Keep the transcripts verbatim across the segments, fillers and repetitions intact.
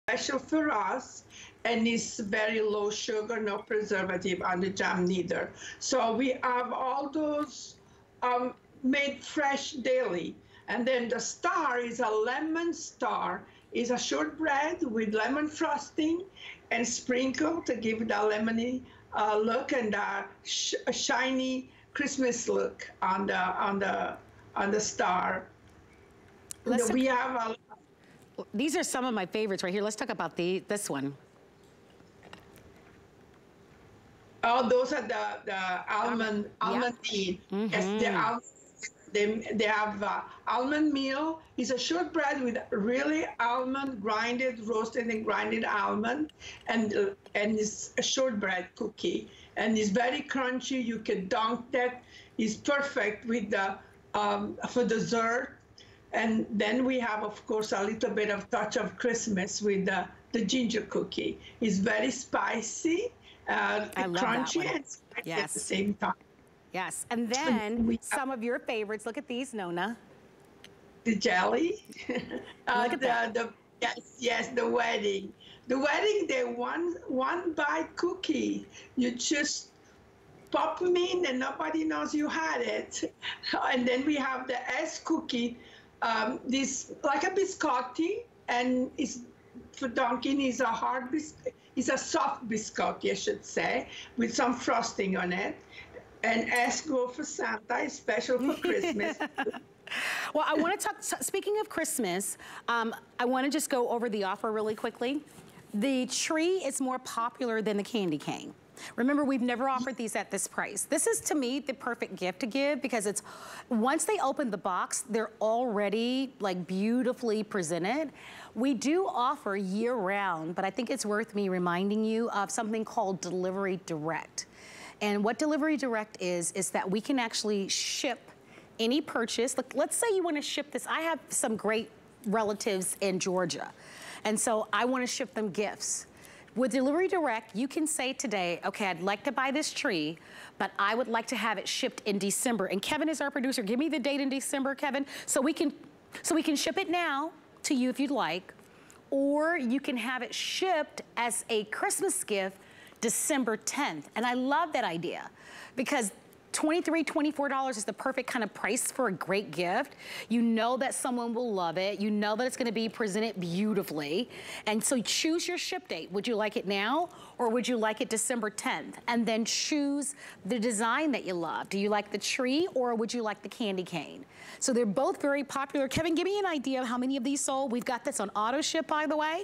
special for us, and it's very low sugar, no preservative on the jam neither. So we have all those um, made fresh daily. And then the star is a lemon star. It's a shortbread with lemon frosting and sprinkle to give it a lemony uh, look and a, sh a shiny Christmas look on the on the on the star. Let's we have a These are some of my favorites right here. Let's talk about the this one. Oh, those are the the almond Yep. almond meal. Mm-hmm. Yes, the almond. They, they have uh, almond meal. It's a shortbread with really almond, grinded, roasted and grinded almond. And, uh, and it's a shortbread cookie. And it's very crunchy. You can dunk that. It's perfect with the, um, for dessert. And then we have, of course, a little bit of touch of Christmas with the, the ginger cookie. It's very spicy, uh, I love crunchy, that one. and spicy Yes. at the same time. Yes, and then some of your favorites. Look at these, Nona. The jelly. uh, Look at the, that. the yes, yes, the wedding. The wedding, they one one bite cookie. You just pop them in and nobody knows you had it. And then we have the S cookie. Um, this like a biscotti, and it's for Dunkin' is a hard biscuit. It's a soft biscotti, I should say, with some frosting on it. And S go for Santa is special for Christmas. Well, I want to talk, speaking of Christmas, um, I want to just go over the offer really quickly. The tree is more popular than the candy cane. Remember, we've never offered these at this price. This is, to me, the perfect gift to give because it's, once they open the box, they're already like beautifully presented. We do offer year round, but I think it's worth me reminding you of something called Delivery Direct. And what Delivery Direct is, is that we can actually ship any purchase. Like, let's say you want to ship this. I have some great relatives in Georgia. And so I want to ship them gifts. With Delivery Direct, you can say today, okay, I'd like to buy this tree, but I would like to have it shipped in December. And Kevin is our producer. Give me the date in December, Kevin, so we can, so we can ship it now to you if you'd like, or you can have it shipped as a Christmas gift December tenth. And I love that idea because twenty-three, twenty-four dollars is the perfect kind of price for a great gift. You know that someone will love it. You know that it's gonna be presented beautifully. And so choose your ship date. Would you like it now or would you like it December tenth? And then choose the design that you love. Do you like the tree or would you like the candy cane? So they're both very popular. Kevin, give me an idea of how many of these sold. We've got this on auto ship, by the way.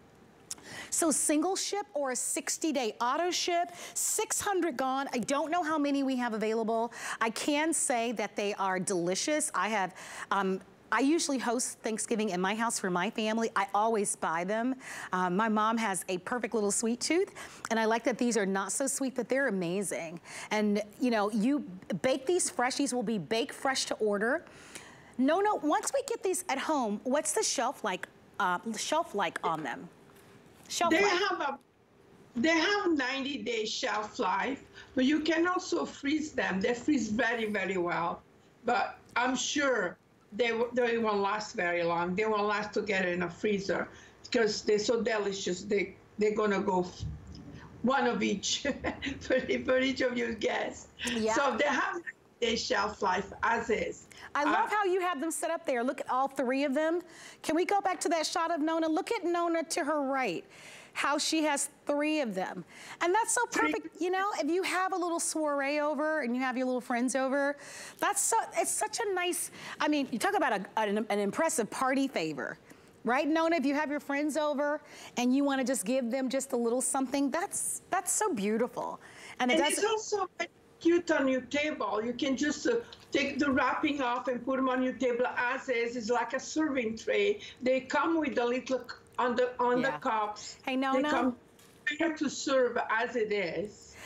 So single ship or a sixty day auto ship, six hundred gone. I don't know how many we have available. I can say that they are delicious. I have, um, I usually host Thanksgiving in my house for my family. I always buy them. Um, my mom has a perfect little sweet tooth, and I like that these are not so sweet, but they're amazing. And you know, you bake these fresh. These will be baked fresh to order. No, no, once we get these at home, what's the shelf like, uh, shelf like on them? Shelf they life. have a they have ninety day shelf life, but you can also freeze them. They freeze very, very well. But I'm sure they, they won't last very long. They won't last together in a freezer because they're so delicious. They, they're gonna go one of each for, for each of your guests. Yeah. So they have a shelf life as is. I love uh, how you have them set up there. Look at all three of them. Can we go back to that shot of Nona? Look at Nona to her right, how she has three of them. And that's so perfect, you know, if you have a little soiree over and you have your little friends over, that's so, it's such a nice, I mean, you talk about a, an, an impressive party favor. Right, Nona, if you have your friends over and you want to just give them just a little something, that's that's so beautiful. And, it and does, it's also cute on your table. You can just uh, take the wrapping off and put them on your table as is. It's like a serving tray. They come with a little on the on Yeah. the cups. Hey, Nona. They come ready to serve as it is.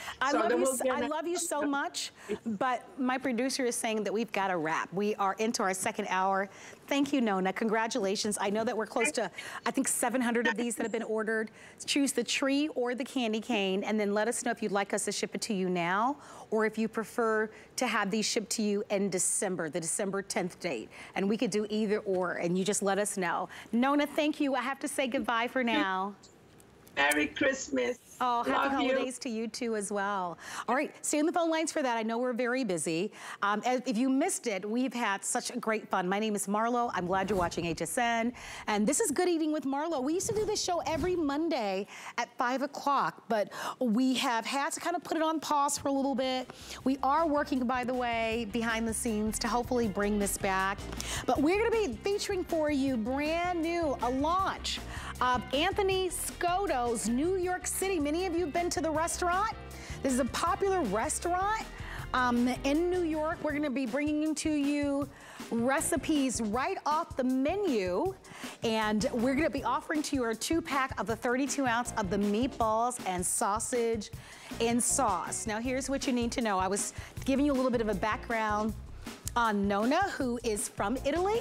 I So love then you. we'll So, get I love you so much, but my producer is saying that we've got to wrap. We are into our second hour. Thank you, Nona. Congratulations. I know that we're close to, I think, seven hundred of these that have been ordered. Choose the tree or the candy cane, and then let us know if you'd like us to ship it to you now, or if you prefer to have these shipped to you in December, the December tenth date. And we could do either or, and you just let us know. Nona, thank you. I have to say goodbye for now. Merry Christmas. Oh, happy Love holidays you. to you too as well. All right, stay on the phone lines for that. I know we're very busy. Um, if you missed it, we've had such great fun. My name is Marlo. I'm glad you're watching H S N. And this is Good Eating with Marlo. We used to do this show every Monday at five o'clock, but we have had to kind of put it on pause for a little bit. We are working, by the way, behind the scenes to hopefully bring this back. But we're gonna be featuring for you brand new, a launch of Anthony Scotto's New York City. Many of you have been to the restaurant. This is a popular restaurant um, in New York. We're gonna be bringing to you recipes right off the menu, and we're gonna be offering to you a two pack of the thirty-two ounce of the meatballs and sausage and sauce. Now here's what you need to know. I was giving you a little bit of a background on Nona, who is from Italy.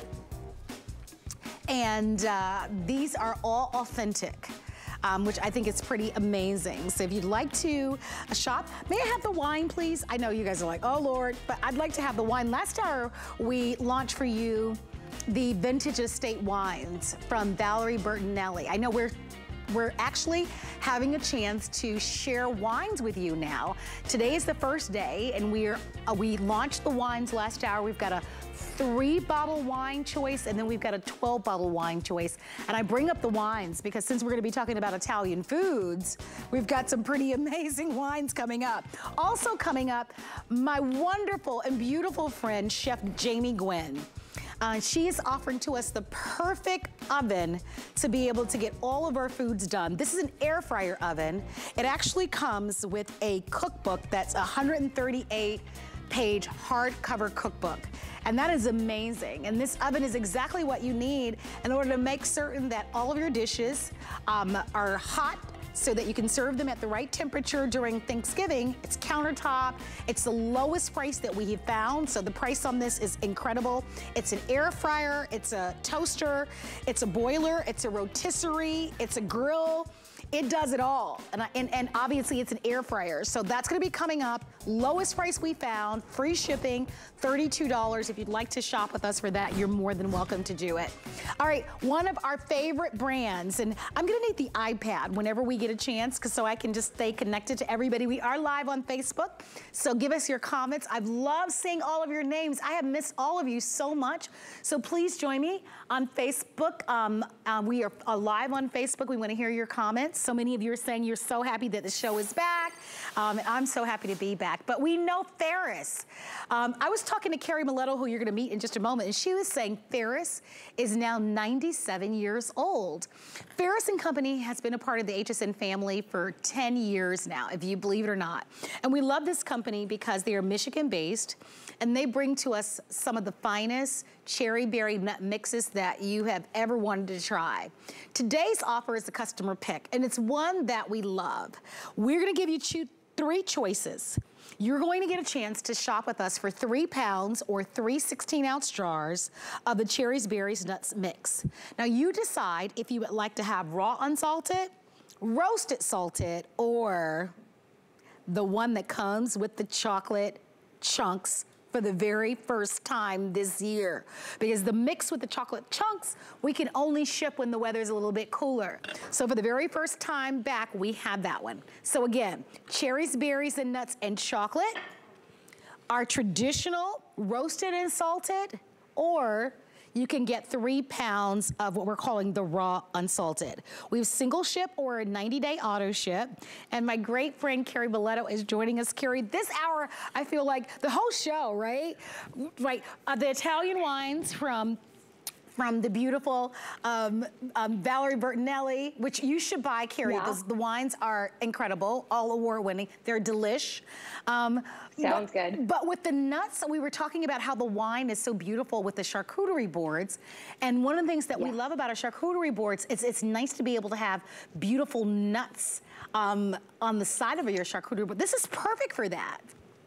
And uh, these are all authentic, um, which I think is pretty amazing. So if you'd like to uh, shop, may I have the wine, please? I know you guys are like, oh Lord, but I'd like to have the wine. Last hour, we launched for you the vintage estate wines from Valerie Bertinelli. I know we're We're actually having a chance to share wines with you now. Today is the first day, and we're uh, we launched the wines last hour. We've got a three bottle wine choice, and then we've got a twelve bottle wine choice. And I bring up the wines because since we're gonna be talking about Italian foods, we've got some pretty amazing wines coming up. Also coming up, my wonderful and beautiful friend, Chef Jamie Gwynn. Uh, she is offering to us the perfect oven to be able to get all of our foods done. This is an air fryer oven. It actually comes with a cookbook that's a one hundred thirty-eight page hardcover cookbook. And that is amazing. And this oven is exactly what you need in order to make certain that all of your dishes um, are hot, so that you can serve them at the right temperature during Thanksgiving. It's countertop. It's the lowest price that we have found, so the price on this is incredible. It's an air fryer, it's a toaster, it's a boiler, it's a rotisserie, it's a grill. It does it all, and, I, and, and obviously it's an air fryer, so that's gonna be coming up. Lowest price we found, free shipping, thirty-two dollars. If you'd like to shop with us for that, you're more than welcome to do it. All right, one of our favorite brands, and I'm gonna need the iPad whenever we get a chance, cause so I can just stay connected to everybody. We are live on Facebook, so give us your comments. I've loved seeing all of your names. I have missed all of you so much, so please join me on Facebook. Um, uh, we are uh, live on Facebook. We wanna hear your comments. So many of you are saying you're so happy that the show is back. Um, and I'm so happy to be back. But we know Ferris. Um, I was talking to Carrie Miletto, who you're gonna meet in just a moment, and she was saying Ferris is now ninety-seven years old. Ferris and Company has been a part of the H S N family for ten years now, if you believe it or not. And we love this company because they are Michigan-based, and they bring to us some of the finest cherry berry nut mixes that you have ever wanted to try. Today's offer is a customer pick, and it's one that we love. We're gonna give you two, three choices. You're going to get a chance to shop with us for three pounds or three sixteen ounce jars of the cherries, berries, nuts mix. Now you decide if you would like to have raw unsalted, roasted salted, or the one that comes with the chocolate chunks for the very first time this year. Because the mix with the chocolate chunks, we can only ship when the weather's a little bit cooler. So for the very first time back, we have that one. So again, cherries, berries, and nuts and chocolate, our traditional roasted and salted, or you can get three pounds of what we're calling the raw unsalted. We have single ship or a ninety day auto ship. And my great friend Carrie Miletto is joining us. Carrie, this hour, I feel like the whole show, right? Right, uh, the Italian wines from from the beautiful um, um, Valerie Bertinelli, which you should buy, Carrie. Yeah. The, the wines are incredible, all award-winning. They're delish. Um, Sounds but, good. But with the nuts, we were talking about how the wine is so beautiful with the charcuterie boards. And one of the things that yes. we love about our charcuterie boards is it's nice to be able to have beautiful nuts um, on the side of your charcuterie board. This is perfect for that.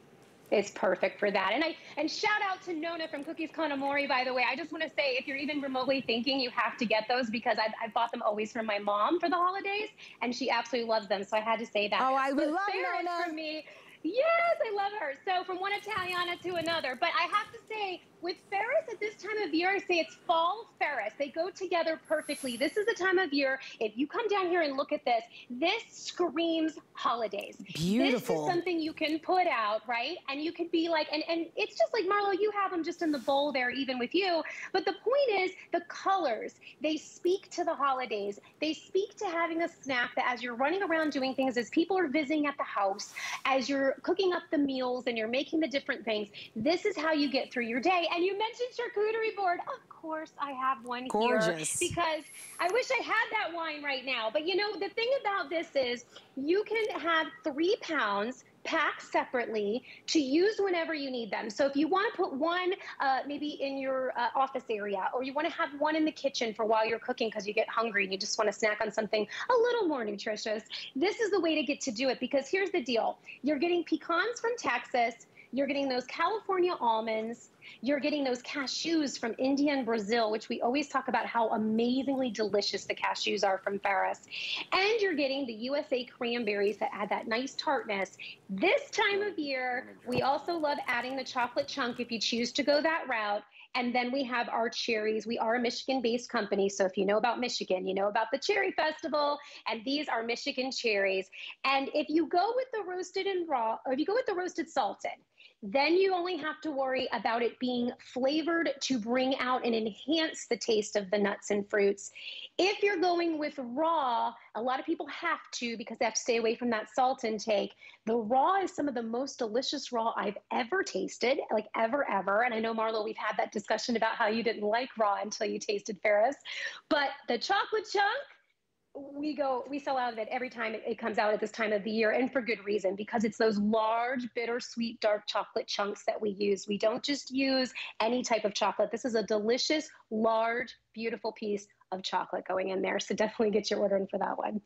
It's perfect for that. And I and shout out to Nona from Cookies Conamori, by the way. I just want to say, if you're even remotely thinking, you have to get those, because I've, I've bought them always from my mom for the holidays, and she absolutely loves them. So I had to say that. Oh, I but love Ferris Nona. For me, yes, I love her. So from one Italiana to another. But I have to say, with Ferris at this time of year, I say it's fall Ferris. They go together perfectly. This is the time of year, if you come down here and look at this, this screams holidays. Beautiful. This is something you can put out, right? And you could be like, and, and it's just like, Marlo, you have them just in the bowl there, even with you. But the point is, the colors, they speak to the holidays. They speak to having a snack that as you're running around doing things, as people are visiting at the house, as you're cooking up the meals and you're making the different things, this is how you get through your day. And you mentioned charcuterie board. Of course, I have one Gorgeous. here, because I wish I had that wine right now. But you know, the thing about this is you can have three pounds packed separately to use whenever you need them. So if you want to put one uh, maybe in your uh, office area, or you want to have one in the kitchen for while you're cooking because you get hungry and you just want to snack on something a little more nutritious, this is the way to get to do it. Because here's the deal. You're getting pecans from Texas. You're getting those California almonds. You're getting those cashews from India and Brazil, which we always talk about how amazingly delicious the cashews are from Ferris. And you're getting the U S A cranberries that add that nice tartness. This time of year, we also love adding the chocolate chunk if you choose to go that route. And then we have our cherries. We are a Michigan-based company, so if you know about Michigan, you know about the Cherry Festival, and these are Michigan cherries. And if you go with the roasted and raw, or if you go with the roasted salted, then you only have to worry about it being flavored to bring out and enhance the taste of the nuts and fruits. If you're going with raw, a lot of people have to, because they have to stay away from that salt intake. The raw is some of the most delicious raw I've ever tasted, like ever, ever. And I know, Marlo, we've had that discussion about how you didn't like raw until you tasted Ferris. But the chocolate chunk, we go, we sell out of it every time it, it comes out at this time of the year, and for good reason, because it's those large, bittersweet, dark chocolate chunks that we use. We don't just use any type of chocolate. This is a delicious, large, beautiful piece of chocolate going in there. So definitely get your order in for that one.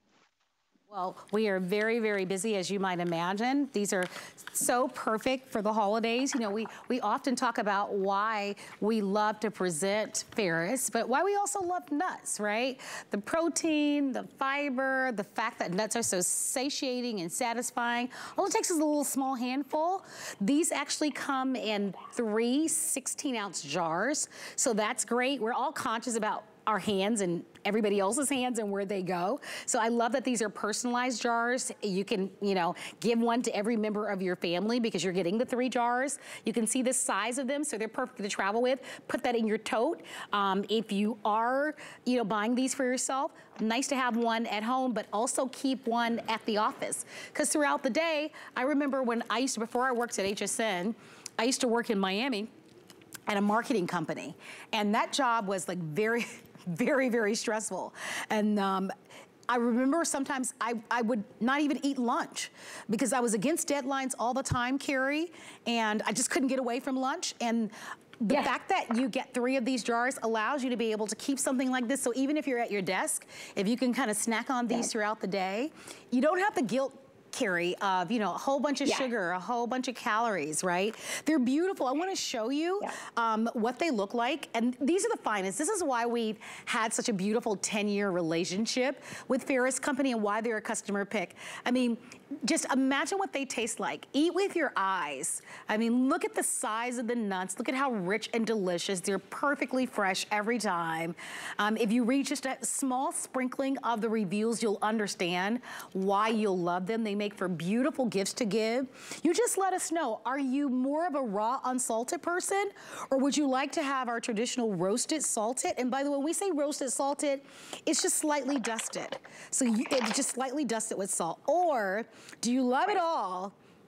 Well, we are very, very busy, as you might imagine. These are so perfect for the holidays. You know, we, we often talk about why we love to present Ferris, but why we also love nuts, right? The protein, the fiber, the fact that nuts are so satiating and satisfying. All it takes is a little small handful. These actually come in three sixteen ounce jars, so that's great. We're all conscious about our hands and everybody else's hands and where they go. So I love that these are personalized jars. You can, you know, give one to every member of your family because you're getting the three jars. You can see the size of them, so they're perfect to travel with. Put that in your tote. Um, if you are, you know, buying these for yourself, nice to have one at home, but also keep one at the office. Because throughout the day, I remember when I used to, before I worked at H S N, I used to work in Miami at a marketing company. And that job was like very, very, very stressful. And um, I remember sometimes I, I would not even eat lunch because I was against deadlines all the time, Carrie, and I just couldn't get away from lunch. And the yeah. fact that you get three of these jars allows you to be able to keep something like this. So even if you're at your desk, if you can kind of snack on these yeah. throughout the day, you don't have the guilt, Carrie, of, you know, a whole bunch of yeah. sugar, a whole bunch of calories, right? They're beautiful. I want to show you yeah. um, what they look like. And these are the finest. This is why we've had such a beautiful ten year relationship with Ferris Company and why they're a customer pick. I mean, just imagine what they taste like. Eat with your eyes. I mean, look at the size of the nuts. Look at how rich and delicious. They're perfectly fresh every time. Um, if you read just a small sprinkling of the reviews, you'll understand why you'll love them. They make for beautiful gifts to give. You just let us know, are you more of a raw unsalted person, or would you like to have our traditional roasted salted? And by the way, when we say roasted salted, it's just slightly dusted. So you, it's just slightly dusted with salt. Or do you love it all,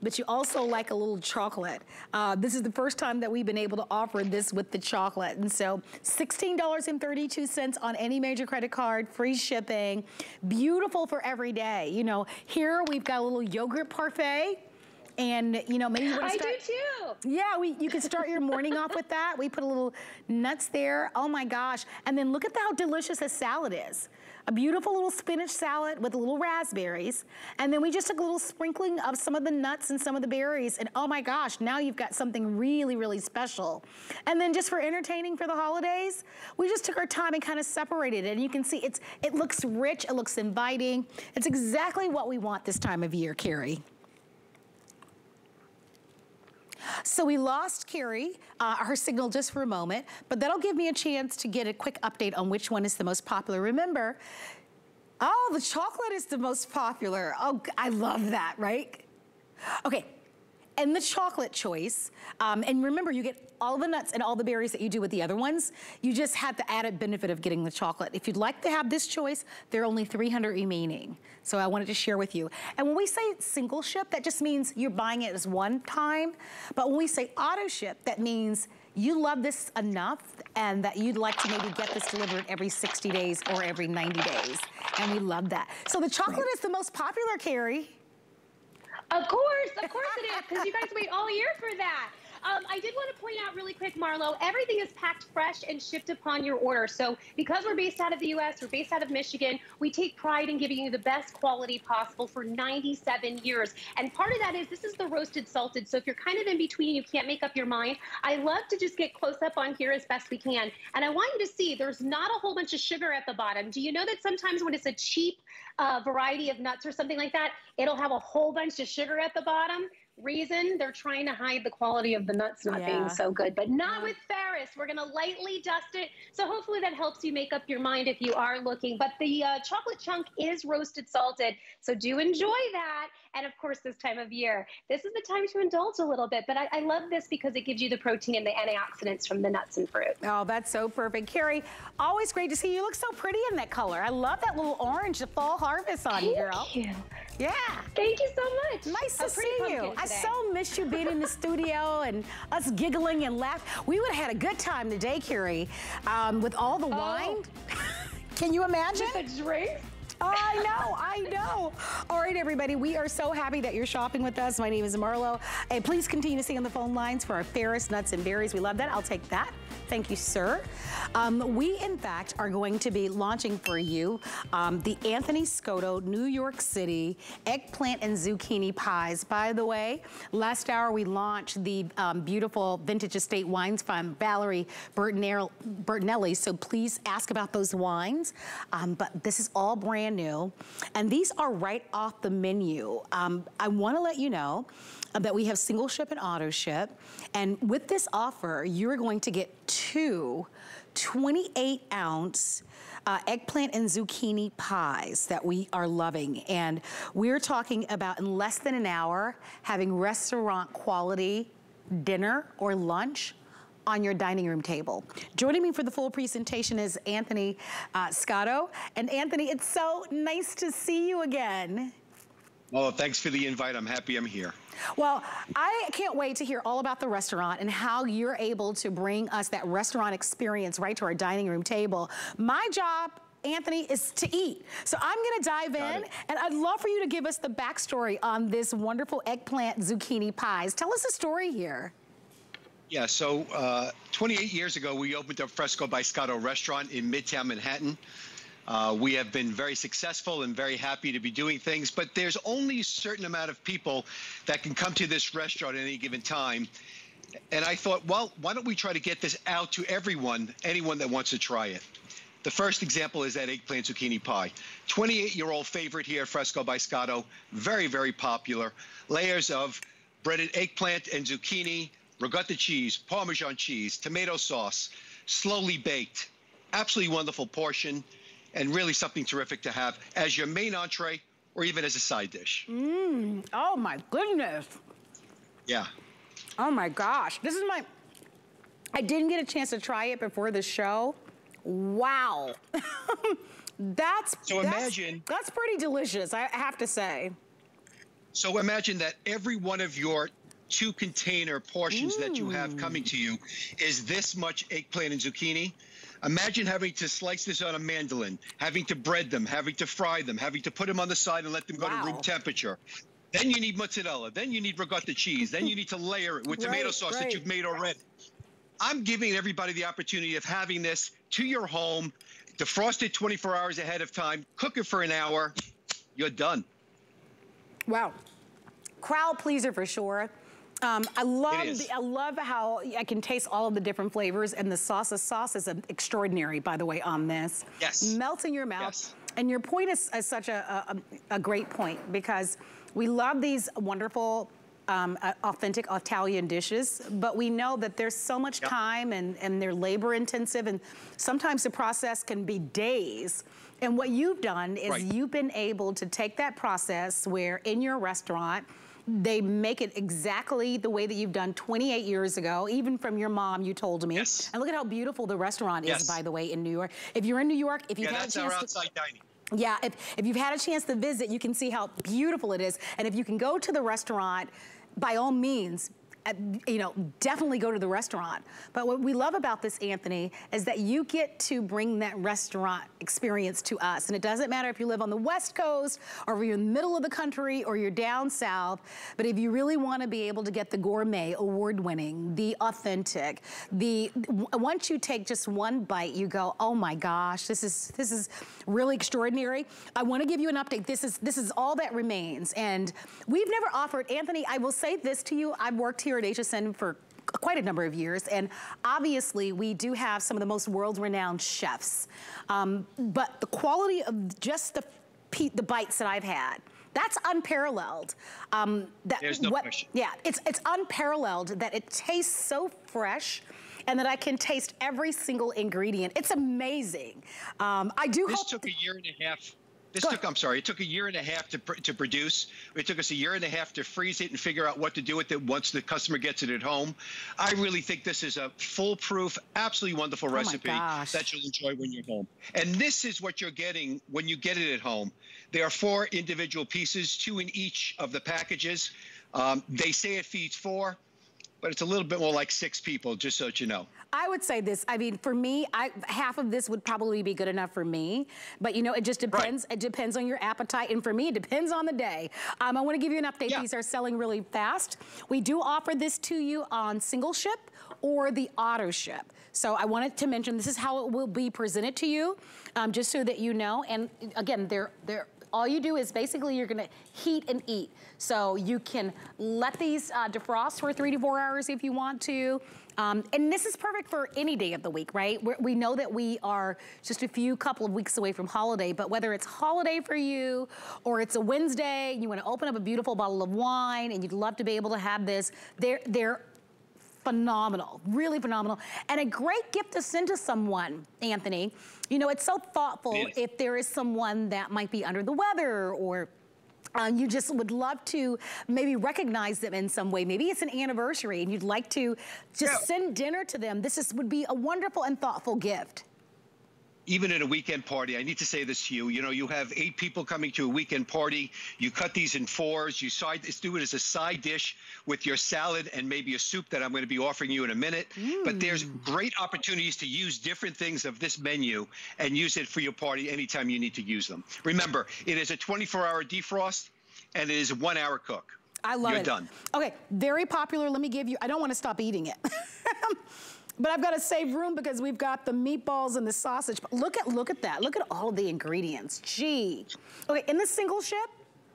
but you also like a little chocolate. Uh, this is the first time that we've been able to offer this with the chocolate. And so sixteen thirty-two on any major credit card, free shipping, beautiful for every day. You know, here we've got a little yogurt parfait. And, you know, maybe you want to start. I do too. Yeah, we, you can start your morning off with that. We put a little nuts there. Oh my gosh. And then look at how delicious this salad is. A beautiful little spinach salad with little raspberries. And then we just took a little sprinkling of some of the nuts and some of the berries. And oh my gosh, now you've got something really, really special. And then just for entertaining for the holidays, we just took our time and kind of separated it. And you can see it's it looks rich, it looks inviting. It's exactly what we want this time of year, Carrie. So we lost Carrie, uh, her signal just for a moment, but that'll give me a chance to get a quick update on which one is the most popular. Remember, oh, the chocolate is the most popular. Oh, I love that, right? Okay, and the chocolate choice, um, and remember, you get all the nuts and all the berries that you do with the other ones. You just had the added benefit of getting the chocolate. If you'd like to have this choice, there are only three hundred remaining. So I wanted to share with you. And when we say single ship, that just means you're buying it as one time. But when we say auto ship, that means you love this enough and that you'd like to maybe get this delivered every sixty days or every ninety days. And we love that. So the chocolate right. is the most popular, Carrie. Of course, of course it is, because you guys wait all year for that. Um, I did want to point out really quick, Marlo, everything is packed fresh and shipped upon your order. So because we're based out of the U S, we're based out of Michigan, we take pride in giving you the best quality possible for ninety-seven years. And part of that is this is the roasted salted. So if you're kind of in between and you can't make up your mind, I love to just get close up on here as best we can. And I want you to see there's not a whole bunch of sugar at the bottom. Do you know that sometimes when it's a cheap uh, variety of nuts or something like that, it'll have a whole bunch of sugar at the bottom? Reason, they're trying to hide the quality of the nuts not yeah. being so good, but not yeah. with Ferris. We're going to lightly dust it. So hopefully that helps you make up your mind if you are looking. But the uh, chocolate chunk is roasted salted. So do enjoy that. And of course, this time of year, this is the time to indulge a little bit. But I, I love this because it gives you the protein and the antioxidants from the nuts and fruit. Oh, that's so perfect. Carrie, always great to see you. You look so pretty in that color. I love that little orange, the fall harvest on you, girl. Thank you. Yeah. Thank you so much. Nice to see you. I so missed you being in the studio and us giggling and laughing. We would have had a good time today, Carrie, um, with all the oh. wine. Can you imagine? With the drinks? I know, I know. All right, everybody, we are so happy that you're shopping with us. My name is Marlo, and please continue to stay on the phone lines for our Ferris nuts and berries. We love that. I'll take that. Thank you, sir. Um, we, in fact, are going to be launching for you um, the Anthony Scotto New York City eggplant and zucchini pies. By the way, last hour we launched the um, beautiful Vintage Estate Wines from Valerie Bertinelli, so please ask about those wines. Um, but this is all brand new, and these are right off the menu. Um, I want to let you know uh, that we have single ship and auto ship, and with this offer, you're going to get two twenty-eight ounce uh, eggplant and zucchini pies that we are loving, and we're talking about in less than an hour having restaurant quality dinner or lunch on your dining room table. Joining me for the full presentation is Anthony uh, Scotto. And Anthony, it's so nice to see you again. Well, thanks for the invite. I'm happy I'm here. Well, I can't wait to hear all about the restaurant and how you're able to bring us that restaurant experience right to our dining room table. My job, Anthony, is to eat. So I'm gonna dive Got in, it. and I'd love for you to give us the backstory on this wonderful eggplant zucchini pies. Tell us the story here. Yeah, so uh, twenty-eight years ago, we opened up Fresco by Scotto restaurant in Midtown Manhattan. Uh, we have been very successful and very happy to be doing things, but there's only a certain amount of people that can come to this restaurant at any given time. And I thought, well, why don't we try to get this out to everyone, anyone that wants to try it. The first example is that eggplant zucchini pie. twenty-eight-year-old favorite here at Fresco by Scotto, very, very popular. Layers of breaded eggplant and zucchini, ricotta cheese, Parmesan cheese, tomato sauce, slowly baked. Absolutely wonderful portion, and really something terrific to have as your main entree or even as a side dish. Mmm, oh my goodness. Yeah. Oh my gosh, this is my, I didn't get a chance to try it before the show. Wow. that's, so that's, imagine. That's pretty delicious, I have to say. So imagine that every one of your two container portions mm. that you have coming to you is this much eggplant and zucchini. Imagine having to slice this on a mandolin, having to bread them, having to fry them, having to put them on the side and let them go wow. to room temperature. Then you need mozzarella. Then you need ricotta cheese. Then you need to layer it with right, tomato sauce right. that you've made already. I'm giving everybody the opportunity of having this to your home, defrost it twenty-four hours ahead of time, cook it for an hour, you're done. Wow. Crowd pleaser for sure. Um, I love the, I love how I can taste all of the different flavors, and the sauce. The sauce is extraordinary, by the way, on this. Yes. Melts in your mouth. Yes. And your point is, is such a, a, a great point, because we love these wonderful, um, uh, authentic Italian dishes, but we know that there's so much yep. time and, and they're labor intensive, and sometimes the process can be days. And what you've done is right. you've been able to take that process where in your restaurant, they make it exactly the way that you've done twenty-eight years ago, even from your mom, you told me. Yes. And look at how beautiful the restaurant yes. is, by the way, in New York. If you're in New York, if you've yeah, had a chance to- Yeah, that's to- our outside dining. Yeah, if, if you've had a chance to visit, you can see how beautiful it is. And if you can go to the restaurant, by all means, uh, you know, definitely go to the restaurant. But what we love about this, Anthony, is that you get to bring that restaurant experience to us. And it doesn't matter if you live on the West Coast, or if you're in the middle of the country, or you're down south. But if you really want to be able to get the gourmet, award-winning, the authentic, the once you take just one bite, you go, oh my gosh, this is this is really extraordinary. I want to give you an update. This is this is all that remains. And we've never offered, Anthony, I will say this to you, I've worked here at H S N for quite a number of years, and obviously we do have some of the most world-renowned chefs. Um, but the quality of just the the bites that I've had, that's unparalleled. Um, that, There's no what, question. Yeah, it's it's unparalleled that it tastes so fresh, and that I can taste every single ingredient. It's amazing. Um, I do This hope took a year and a half. This Go took, ahead. I'm sorry, it took a year and a half to pr- to produce. It took us a year and a half to freeze it and figure out what to do with it once the customer gets it at home. I really think this is a foolproof, absolutely wonderful my recipe gosh. that you'll enjoy when you're home. And this is what you're getting when you get it at home. There are four individual pieces, two in each of the packages. Um, they say it feeds four, but it's a little bit more like six people, just so that you know. I would say this, I mean, for me, I, half of this would probably be good enough for me, but you know, it just depends. Right. It depends on your appetite, and for me, it depends on the day. Um, I wanna give you an update. Yeah. These are selling really fast. We do offer this to you on single ship or the auto ship. So I wanted to mention, this is how it will be presented to you, um, just so that you know. And again, they're, they're, all you do is basically you're gonna heat and eat. So you can let these uh, defrost for three to four hours if you want to. Um, and this is perfect for any day of the week, right? We're, we know that we are just a few couple of weeks away from holiday, but whether it's holiday for you or it's a Wednesday and you wanna open up a beautiful bottle of wine and you'd love to be able to have this, they're, they're phenomenal, really phenomenal. And a great gift to send to someone, Anthony. You know, it's so thoughtful Yes. if there is someone that might be under the weather, or Uh, you just would love to maybe recognize them in some way. Maybe it's an anniversary and you'd like to just Yeah. send dinner to them. This is, would be a wonderful and thoughtful gift. Even at a weekend party, I need to say this to you, you know, you have eight people coming to a weekend party, you cut these in fours, you side, do it as a side dish with your salad and maybe a soup that I'm going to be offering you in a minute. Mm. But there's great opportunities to use different things of this menu and use it for your party anytime you need to use them. Remember, it is a twenty-four hour defrost and it is a one hour cook. I love You're it. You're done. Okay, very popular. Let me give you, I don't want to stop eating it. But I've got to save room because we've got the meatballs and the sausage. But look at, look at that. Look at all of the ingredients. Gee. Okay, in the single ship,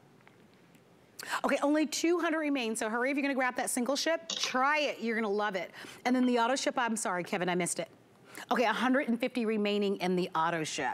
okay, only two hundred remain, so hurry if you're gonna grab that single ship. Try it, you're gonna love it. And then the auto ship, I'm sorry, Kevin, I missed it. Okay, one hundred fifty remaining in the auto ship.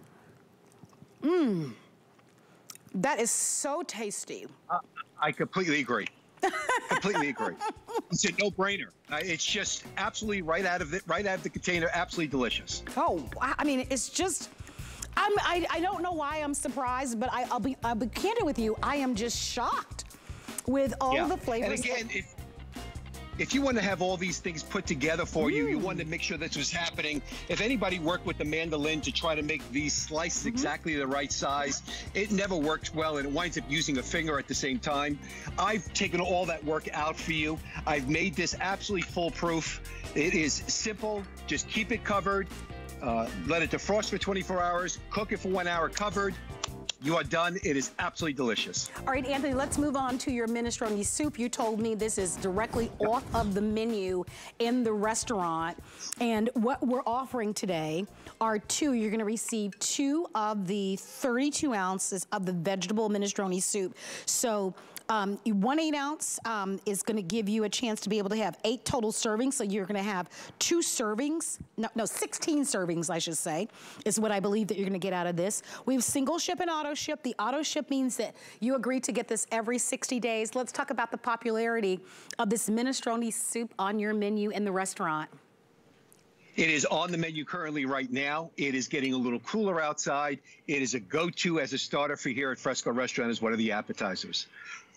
Mmm, that is so tasty. Uh, I completely agree. Completely agree. It's a no-brainer. Uh, it's just absolutely right out of the right out of the container. Absolutely delicious. Oh, I I mean, it's just. I'm, I I don't know why I'm surprised, but I, I'll be I'll be candid with you. I am just shocked with all Yeah. of the flavors. And again, if if you want to have all these things put together for mm. you, you want to make sure this was happening. If anybody worked with the mandolin to try to make these slices mm-hmm. exactly the right size, it never works well, and it winds up using a finger at the same time. I've taken all that work out for you. I've made this absolutely foolproof. It is simple. Just keep it covered. Uh, let it defrost for twenty-four hours. Cook it for one hour covered. You are done. It is absolutely delicious. All right, Anthony, let's move on to your minestrone soup. You told me this is directly yep. off of the menu in the restaurant. And what we're offering today are two. You're going to receive two of the thirty-two ounces of the vegetable minestrone soup. So Um, one eight ounce um, is going to give you a chance to be able to have eight total servings. So you're going to have two servings, no, no, sixteen servings, I should say, is what I believe that you're going to get out of this. We have single ship and auto ship. The auto ship means that you agree to get this every sixty days. Let's talk about the popularity of this minestrone soup on your menu in the restaurant. It is on the menu currently right now. It is getting a little cooler outside. It is a go-to as a starter for here at Fresco Restaurant as one of the appetizers.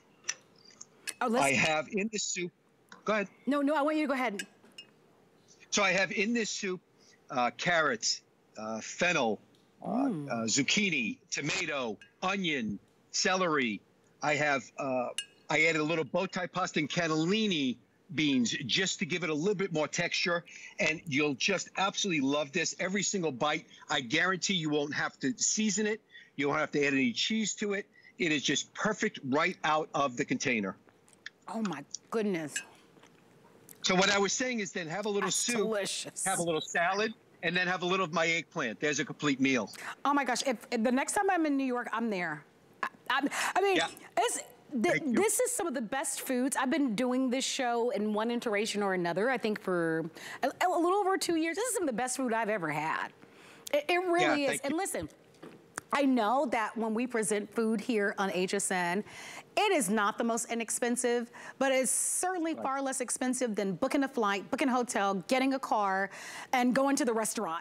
Oh, I have in this soup, go ahead. No, no, I want you to go ahead. So I have in this soup uh, carrots, uh, fennel, uh, mm. uh, zucchini, tomato, onion, celery. I have, uh, I added a little bow tie pasta and cannellini beans just to give it a little bit more texture. And you'll just absolutely love this. Every single bite, I guarantee you won't have to season it. You won't have to add any cheese to it. It is just perfect right out of the container. Oh my goodness. So what I was saying is then have a little That's soup, delicious. Have a little salad, and then have a little of my eggplant. There's a complete meal. Oh my gosh, if, if the next time I'm in New York, I'm there. I, I, I mean, yeah. it's, th this is some of the best foods. I've been doing this show in one iteration or another, I think for a, a little over two years. This is some of the best food I've ever had. It, it really yeah, is. And listen, I know that when we present food here on H S N, it is not the most inexpensive, but it's certainly right. far less expensive than booking a flight, booking a hotel, getting a car, and going to the restaurant.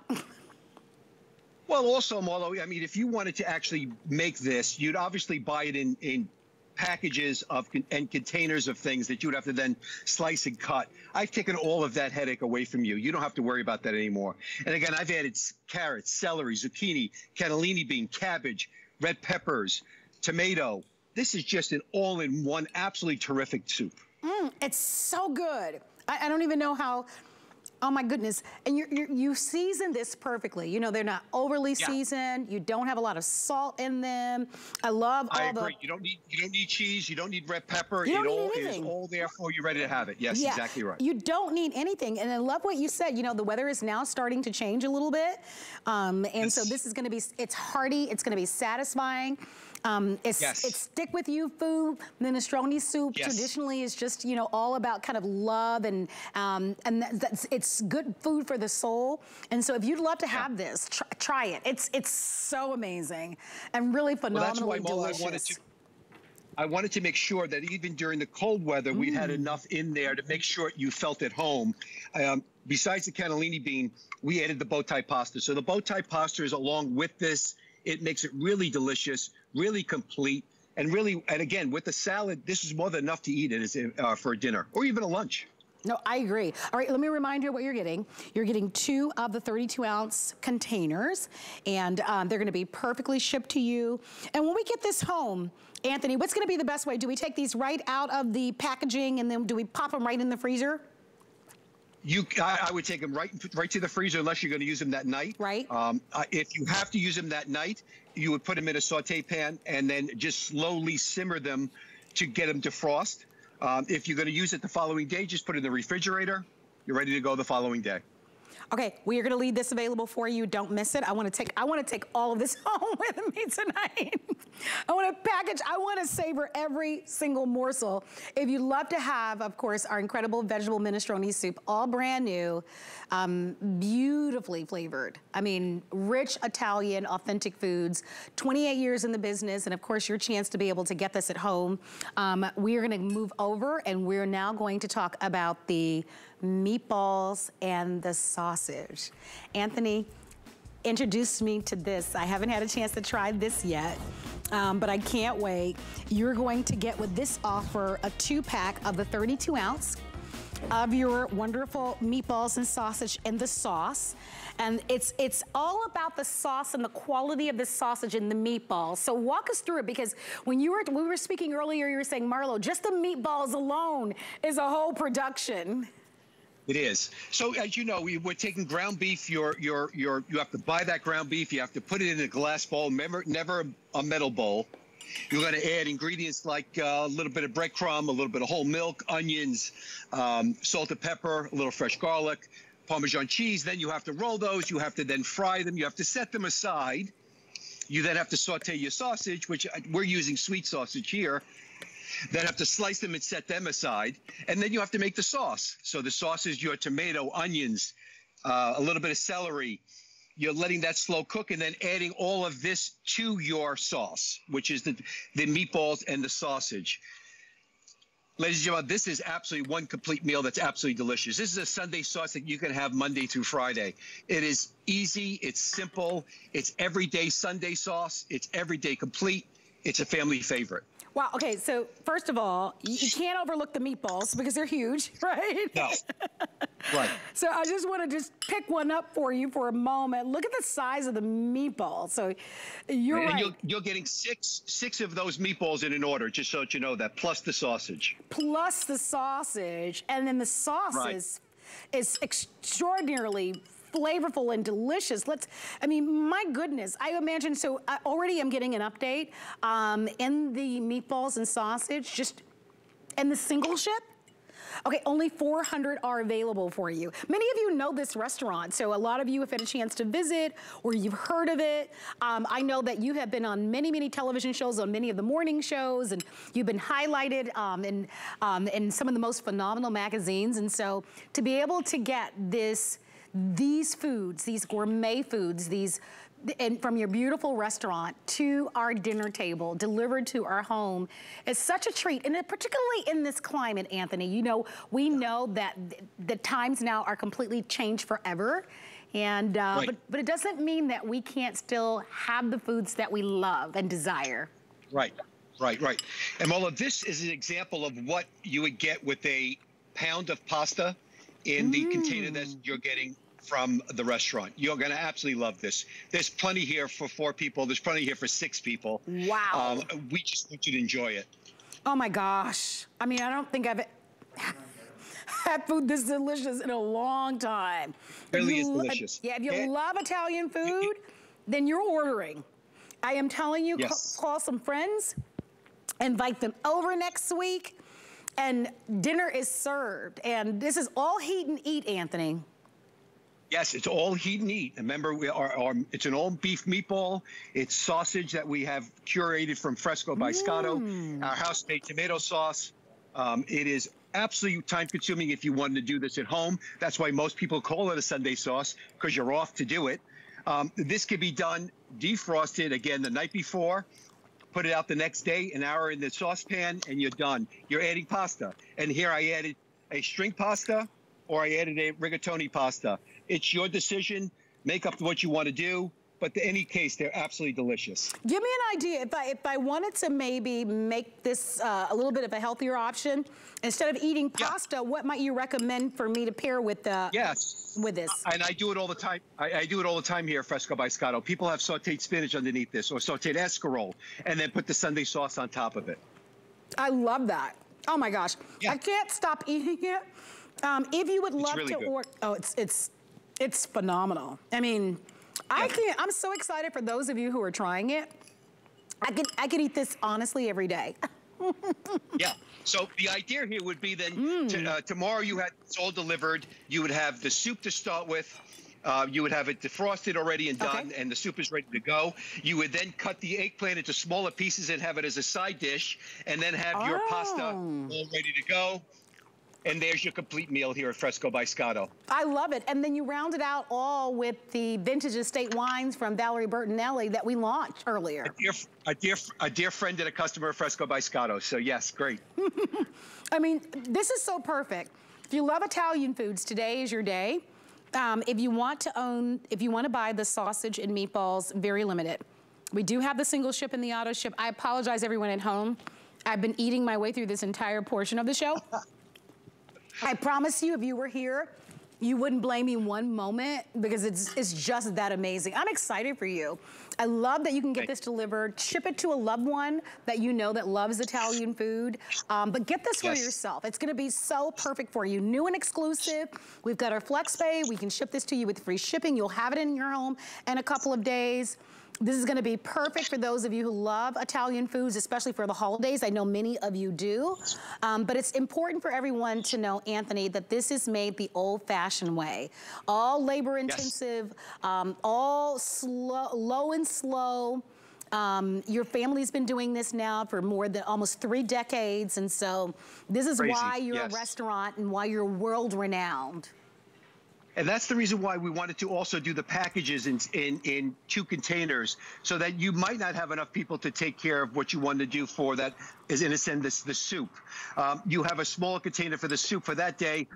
Well, also, Marlo, I mean, if you wanted to actually make this, you'd obviously buy it in, in packages of and containers of things that you would have to then slice and cut. I've taken all of that headache away from you. You don't have to worry about that anymore. And again, I've added carrots, celery, zucchini, cannellini bean, cabbage, red peppers, tomato. This is just an all-in-one, absolutely terrific soup. Mm, it's so good. I, I don't even know how. Oh my goodness, and you're, you're, you season this perfectly. You know, they're not overly yeah. seasoned. You don't have a lot of salt in them. I love all I the- agree, you don't need you don't need cheese, you don't need red pepper. You don't it need all anything. is all there for you, ready to have it. Yes, yeah, exactly right. You don't need anything, and I love what you said. You know, the weather is now starting to change a little bit, um, and yes. so this is gonna be, it's hearty, it's gonna be satisfying. Um, it's, yes. it's stick with you food. Minestrone soup yes. traditionally is just, you know, all about kind of love and um, and that, that's, it's good food for the soul. And so if you'd love to yeah. have this, try, try it. It's it's so amazing and really phenomenally well, that's why, delicious. I wanted to I wanted to make sure that even during the cold weather, mm. we'd had enough in there to make sure you felt at home. Um, besides the cannellini bean, we added the bow tie pasta. So the bow tie pasta is along with this. It makes it really delicious, really complete, and really, and again, with the salad, this is more than enough to eat it as a, uh, for a dinner or even a lunch. No, I agree. All right, let me remind you what you're getting. You're getting two of the thirty-two ounce containers, and um, they're gonna be perfectly shipped to you. And when we get this home, Anthony, what's gonna be the best way? Do we take these right out of the packaging and then do we pop them right in the freezer? You, I, I would take them right, right to the freezer unless you're going to use them that night. Right. Um, uh, if you have to use them that night, you would put them in a saute pan and then just slowly simmer them to get them to frost. Um, if you're going to use it the following day, just put it in the refrigerator. You're ready to go the following day. Okay, we are gonna leave this available for you. Don't miss it. I wanna take, I wanna take all of this home with me tonight. I wanna package, I wanna savor every single morsel. If you'd love to have, of course, our incredible vegetable minestrone soup, all brand new, um, beautifully flavored. I mean, rich Italian, authentic foods, twenty-eight years in the business, and of course, your chance to be able to get this at home. Um, we're gonna move over, and we're now going to talk about the meatballs and the sausage. Anthony introduced me to this. I haven't had a chance to try this yet, um, but I can't wait. You're going to get with this offer a two pack of the thirty-two ounce. of your wonderful meatballs and sausage in the sauce. And it's it's all about the sauce and the quality of the sausage and the meatballs. So walk us through it, because when you were we were speaking earlier, you were saying, Marlo, just the meatballs alone is a whole production. It is. So as you know, we, we're taking ground beef. You're, you're, you're, you have to buy that ground beef. You have to put it in a glass bowl, never, never a metal bowl. You're going to add ingredients like uh, a little bit of breadcrumb, a little bit of whole milk, onions, um, salt and pepper, a little fresh garlic, Parmesan cheese. Then you have to roll those. You have to then fry them. You have to set them aside. You then have to saute your sausage, which we're using sweet sausage here. Then have to slice them and set them aside. And then you have to make the sauce. So the sauce is your tomato, onions, uh, a little bit of celery. You're letting that slow cook and then adding all of this to your sauce, which is the, the meatballs and the sausage. Ladies and gentlemen, this is absolutely one complete meal that's absolutely delicious. This is a Sunday sauce that you can have Monday through Friday. It is easy. It's simple. It's everyday Sunday sauce. It's everyday complete. It's a family favorite. Wow, okay, so first of all, you, you can't overlook the meatballs because they're huge, right? No. Right. So I just want to just pick one up for you for a moment. Look at the size of the meatball. So you're and right. You're, you're getting six six of those meatballs in an order, just so that you know that, plus the sausage. Plus the sausage, and then the sauce Right. is, is extraordinarily flavorful and delicious. Let's, I mean, my goodness, I imagine, so I already am getting an update um, in the meatballs and sausage, just in the single ship. Okay, only four hundred are available for you. Many of you know this restaurant, so a lot of you have had a chance to visit or you've heard of it. Um, I know that you have been on many, many television shows, on many of the morning shows, and you've been highlighted um, in, um, in some of the most phenomenal magazines. And so to be able to get this these foods, these gourmet foods, these and from your beautiful restaurant to our dinner table, delivered to our home, is such a treat. And particularly in this climate, Anthony, you know, we know that the times now are completely changed forever. And, uh, right. but, but it doesn't mean that we can't still have the foods that we love and desire. Right, right, right. And Marlo, this is an example of what you would get with a pound of pasta in the mm. container that you're getting from the restaurant. You're going to absolutely love this. There's plenty here for four people. There's plenty here for six people. Wow. Um, we just want you to enjoy it. Oh my gosh. I mean, I don't think I've had food this delicious in a long time. It really you, is delicious. Yeah, if you and, love Italian food, then you're ordering. I am telling you, yes. call, call some friends, invite them over next week, and dinner is served. And this is all heat and eat, Anthony. Yes, it's all heat and eat. Remember, we are, our, it's an all beef meatball. It's sausage that we have curated from Fresco by Scotto. Mm. Our house-made tomato sauce. Um, it is absolutely time-consuming if you wanted to do this at home. That's why most people call it a Sunday sauce, because you're off to do it. Um, this could be done defrosted, again, the night before. Put it out the next day, an hour in the saucepan, and you're done. You're adding pasta. And here I added a string pasta, or I added a rigatoni pasta. It's your decision. Make up what you want to do. But in any case, they're absolutely delicious. Give me an idea. If I, if I wanted to maybe make this uh, a little bit of a healthier option, instead of eating pasta, yeah. what might you recommend for me to pair with uh, yes. with this? And I do it all the time. I, I do it all the time here at Fresco by Scotto. People have sauteed spinach underneath this, or sauteed escarole, and then put the Sunday sauce on top of it. I love that. Oh my gosh. Yeah. I can't stop eating it. Um, if you would it's love really to good. order, oh, it's it's it's phenomenal. I mean, I yeah. can't. I'm so excited for those of you who are trying it. I could I could eat this honestly every day. Yeah. So the idea here would be then mm. to, uh, tomorrow you had it's all delivered. You would have the soup to start with. Uh, you would have it defrosted already and done, okay. and the soup is ready to go. You would then cut the eggplant into smaller pieces and have it as a side dish, and then have oh. your pasta all ready to go. And there's your complete meal here at Fresco by Scotto. I love it. And then you round it out all with the vintage estate wines from Valerie Bertinelli that we launched earlier. A dear, a dear, a dear friend and a customer of Fresco by Scotto. So yes, great. I mean, this is so perfect. If you love Italian foods, today is your day. Um, if you want to own, if you want to buy the sausage and meatballs, very limited. We do have the single ship and the auto ship. I apologize, everyone at home. I've been eating my way through this entire portion of the show. I promise you, if you were here, you wouldn't blame me one moment because it's, it's just that amazing. I'm excited for you. I love that you can get this delivered. Ship it to a loved one that you know that loves Italian food. Um, but get this for Yes. yourself. It's gonna be so perfect for you. New and exclusive. We've got our Flex Pay. We can ship this to you with free shipping. You'll have it in your home in a couple of days. This is gonna be perfect for those of you who love Italian foods, especially for the holidays. I know many of you do. Um, but it's important for everyone to know, Anthony, that this is made the old-fashioned way. All labor-intensive, yes. um, all slow, low and slow. Um, your family's been doing this now for more than almost three decades. And so this is Crazy. why you're Yes. a restaurant and why you're world-renowned. And that's the reason why we wanted to also do the packages in, in, in two containers, so that you might not have enough people to take care of what you want to do for that, is in a sense, this, the soup. Um, you have a smaller container for the soup for that day.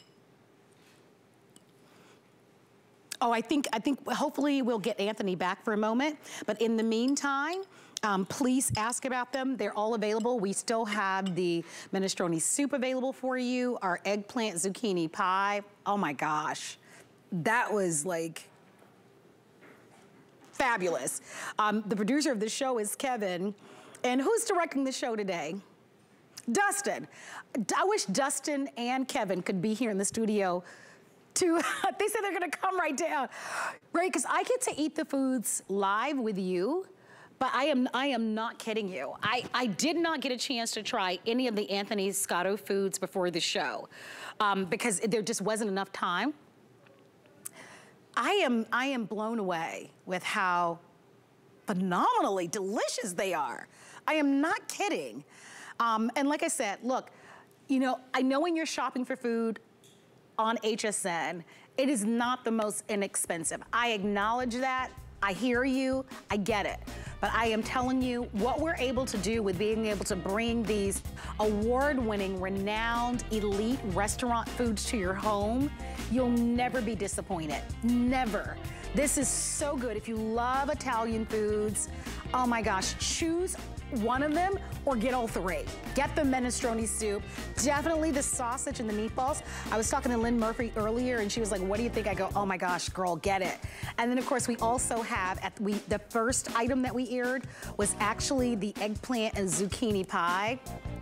Oh, I think, I think hopefully we'll get Anthony back for a moment. But in the meantime, Um, please ask about them. They're all available. We still have the minestrone soup available for you, our eggplant zucchini pie. Oh my gosh, that was like fabulous. Um, the producer of the show is Kevin. And who's directing the show today? Dustin. I wish Dustin and Kevin could be here in the studio to, they said they're gonna come right down, right? Because I get to eat the foods live with you. But I am, I am not kidding you. I, I did not get a chance to try any of the Anthony Scotto foods before the show um, because there just wasn't enough time. I am, I am blown away with how phenomenally delicious they are. I am not kidding. Um, and like I said, look, you know, I know when you're shopping for food on H S N, it is not the most inexpensive. I acknowledge that. I hear you, I get it. But I am telling you, what we're able to do with being able to bring these award-winning, renowned, elite restaurant foods to your home, you'll never be disappointed, never. This is so good. If you love Italian foods, oh my gosh, choose one of them or get all three. Get the minestrone soup, definitely the sausage and the meatballs. I was talking to Lynn Murphy earlier and she was like, what do you think? I go, oh my gosh, girl, get it. And then of course we also have, at we the first item that we aired was actually the eggplant and zucchini pie.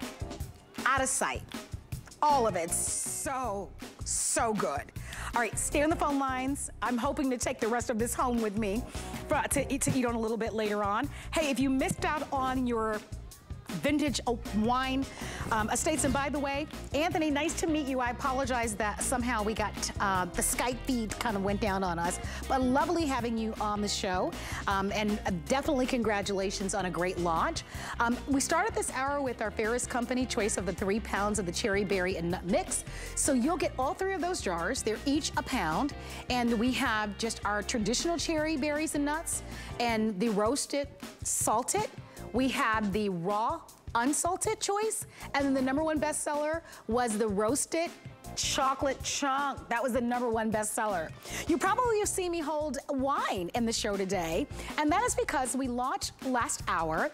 Out of sight. All of it, so, so good. All right, stay on the phone lines. I'm hoping to take the rest of this home with me for, to, eat, to eat on a little bit later on. Hey, if you missed out on your vintage wine um, estates, and by the way, Anthony, nice to meet you. I apologize that somehow we got, uh, the Skype feed kind of went down on us, but lovely having you on the show. Um, and definitely congratulations on a great launch. Um, we started this hour with our Ferris Company choice of the three pounds of the cherry berry and nut mix. So you'll get all three of those jars. They're each a pound. And we have just our traditional cherry berries and nuts and the roasted, salted. We have the raw, unsalted choice, and then the number one bestseller was the roasted chocolate chunk. That was the number one bestseller. You probably have seen me hold wine in the show today, and that is because we launched last hour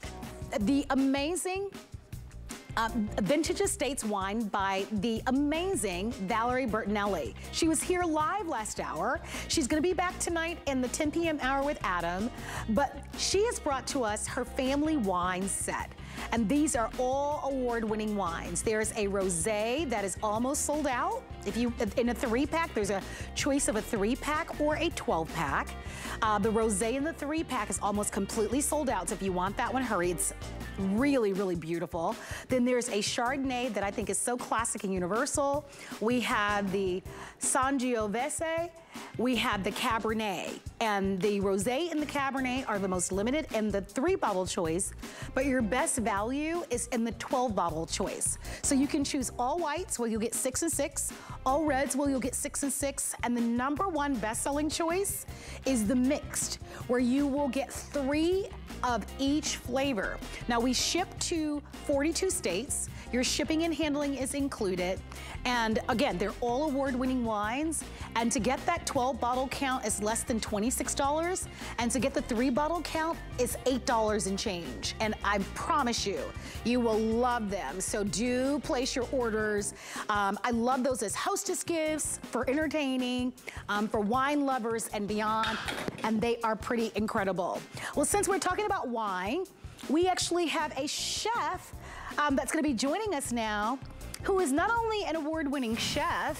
the amazing Uh, Vintage Estates wine by the amazing Valerie Bertinelli. She was here live last hour. She's gonna be back tonight in the ten p m hour with Adam, but she has brought to us her family wine set. And these are all award-winning wines. There's a rosé that is almost sold out. If you, in a three pack, there's a choice of a three pack or a twelve pack. Uh, the rosé in the three pack is almost completely sold out. So if you want that one, hurry. It's really, really beautiful. Then there's a Chardonnay that I think is so classic and universal. We have the Sangiovese. We have the Cabernet, and the Rosé and the Cabernet are the most limited in the three bottle choice, but your best value is in the twelve bottle choice. So you can choose all whites where you'll get six and six, all reds where you'll get six and six, and the number one best-selling choice is the mixed, where you will get three of each flavor. Now we ship to forty-two states. Your shipping and handling is included. And again, they're all award-winning wines. And to get that twelve bottle count is less than twenty-six dollars. And to get the three bottle count is eight dollars and change. And I promise you, you will love them. So do place your orders. Um, I love those as hostess gifts, for entertaining, um, for wine lovers and beyond. And they are pretty incredible. Well, since we're talking about wine, we actually have a chef um, that's gonna be joining us now, who is not only an award-winning chef,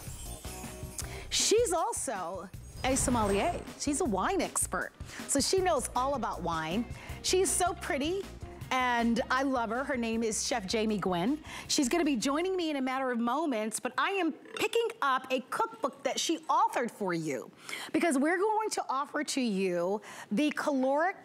she's also a sommelier. She's a wine expert. So she knows all about wine. She's so pretty, and I love her. Her name is Chef Jamie Gwynn. She's gonna be joining me in a matter of moments, but I am picking up a cookbook that she authored for you, because we're going to offer to you the caloric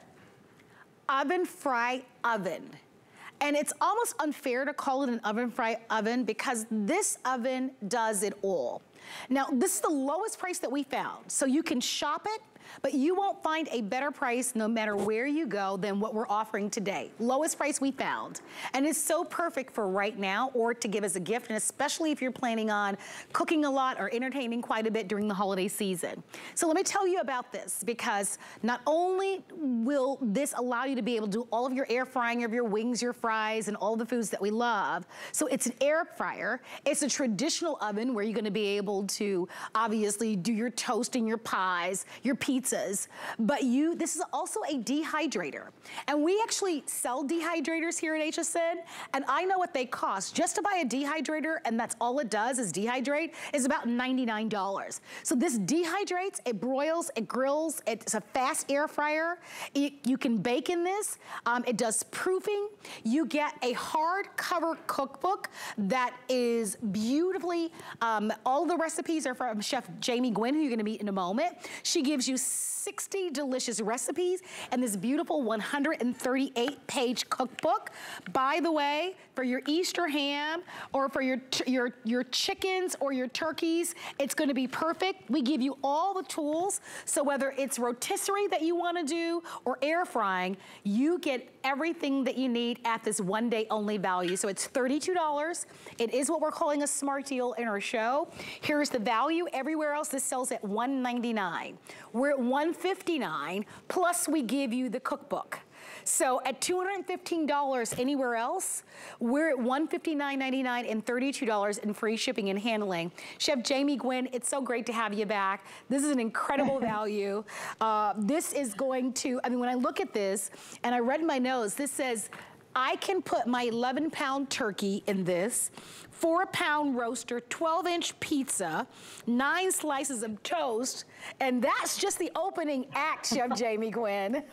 oven fry oven. And it's almost unfair to call it an oven fry oven, because this oven does it all. Now, this is the lowest price that we found. So you can shop it, but you won't find a better price no matter where you go than what we're offering today. Lowest price we found. And it's so perfect for right now, or to give as a gift, and especially if you're planning on cooking a lot or entertaining quite a bit during the holiday season. So let me tell you about this, because not only will this allow you to be able to do all of your air frying of your wings, your fries, and all the foods that we love. So it's an air fryer. It's a traditional oven where you're gonna be able to obviously do your toast and your pies, your pizzas, but you, this is also a dehydrator. And we actually sell dehydrators here at H S N, and I know what they cost. Just to buy a dehydrator, and that's all it does is dehydrate, is about ninety-nine dollars. So this dehydrates, it broils, it grills, it's a fast air fryer. It, you can bake in this. Um, it does proofing. You get a hardcover cookbook that is beautifully, um, all the recipes are from Chef Jamie Gwynn, who you're gonna meet in a moment. She gives you sixty delicious recipes and this beautiful one hundred thirty-eight page cookbook. By the way, for your Easter ham or for your, your, your chickens or your turkeys, it's gonna be perfect. We give you all the tools. So whether it's rotisserie that you wanna do or air frying, you get everything that you need at this one day only value. So it's thirty-two dollars. It is what we're calling a smart deal in our show. Here's the value. Everywhere else, this sells at one ninety-nine. We're at one fifty-nine, plus we give you the cookbook. So at two hundred fifteen dollars anywhere else, we're at one fifty-nine ninety-nine and thirty-two dollars in free shipping and handling. Chef Jamie Gwynn, it's so great to have you back. This is an incredible value. Uh, this is going to, I mean, when I look at this, and I read my nose, this says, I can put my eleven pound turkey in this, four pound roaster, twelve inch pizza, nine slices of toast, and that's just the opening act, Chef Jamie Gwynn.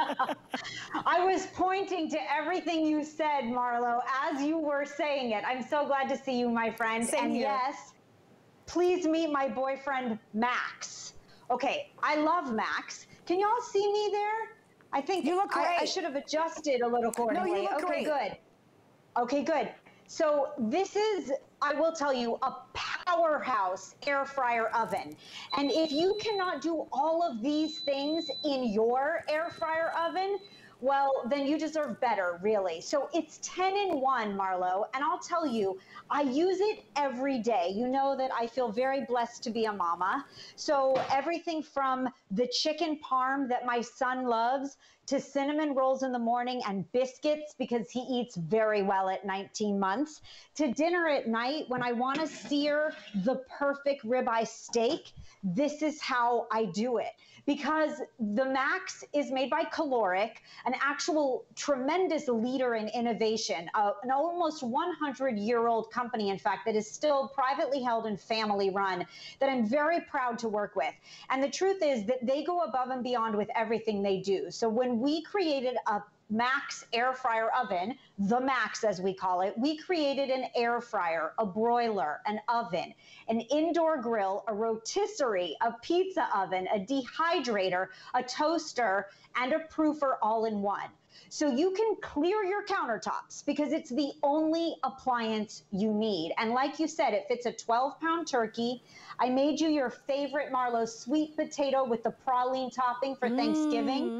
I was pointing to everything you said, Marlo, as you were saying it. I'm so glad to see you, my friend. Same and here. Yes, please meet my boyfriend, Max. Okay, I love Max. Can y'all see me there? I think you look great. I, I should have adjusted a little accordingly. No, you look okay, great. good. Okay, good. So this is, I will tell you, a powerhouse air fryer oven. And if you cannot do all of these things in your air fryer oven, well, then you deserve better, really. So it's ten in one, Marlo, and I'll tell you, I use it every day. You know that I feel very blessed to be a mama. So everything from the chicken parm that my son loves to cinnamon rolls in the morning and biscuits because he eats very well at nineteen months, to dinner at night when I want to sear the perfect ribeye steak. This is how I do it. Because the Max is made by Caloric, an actual tremendous leader in innovation, uh, an almost one hundred year old company, in fact, that is still privately held and family run, that I'm very proud to work with. And the truth is that they go above and beyond with everything they do. So when we created a Max air fryer oven, the Max as we call it, we created an air fryer, a broiler, an oven, an indoor grill, a rotisserie, a pizza oven, a dehydrator, a toaster, and a proofer all in one. So you can clear your countertops because it's the only appliance you need. And like you said, it fits a twelve pound turkey. I made you your favorite, Marlo, sweet potato with the praline topping for Thanksgiving. Mm.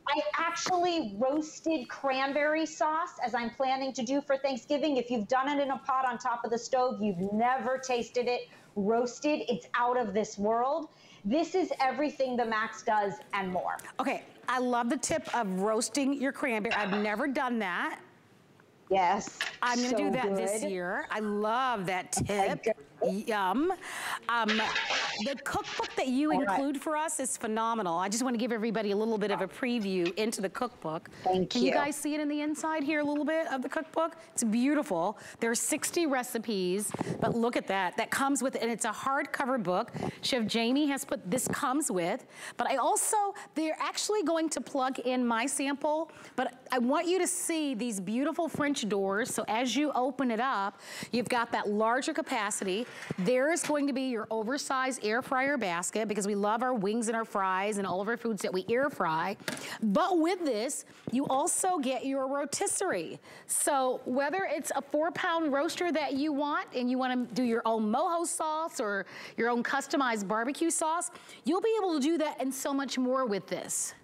I actually roasted cranberry sauce as I'm planning to do for Thanksgiving. If you've done it in a pot on top of the stove, you've never tasted it roasted. It's out of this world. This is everything the Max does and more. Okay, I love the tip of roasting your cranberry. I've never done that. Yes. I'm gonna so do that good. this year. I love that tip. Yum. Um, the cookbook that you All include right. for us is phenomenal. I just want to give everybody a little bit of a preview into the cookbook. Thank Can you. you guys see it in the inside here a little bit of the cookbook? It's beautiful. There's sixty recipes, but look at that. That comes with, and it's a hardcover book. Chef Jamie has put, this comes with, but I also, they're actually going to plug in my sample, but I want you to see these beautiful French doors. So as you open it up, you've got that larger capacity. There is going to be your oversized air fryer basket because we love our wings and our fries and all of our foods that we air fry. But with this, you also get your rotisserie. So whether it's a four pound roaster that you want and you want to do your own mojo sauce or your own customized barbecue sauce, you'll be able to do that and so much more with this.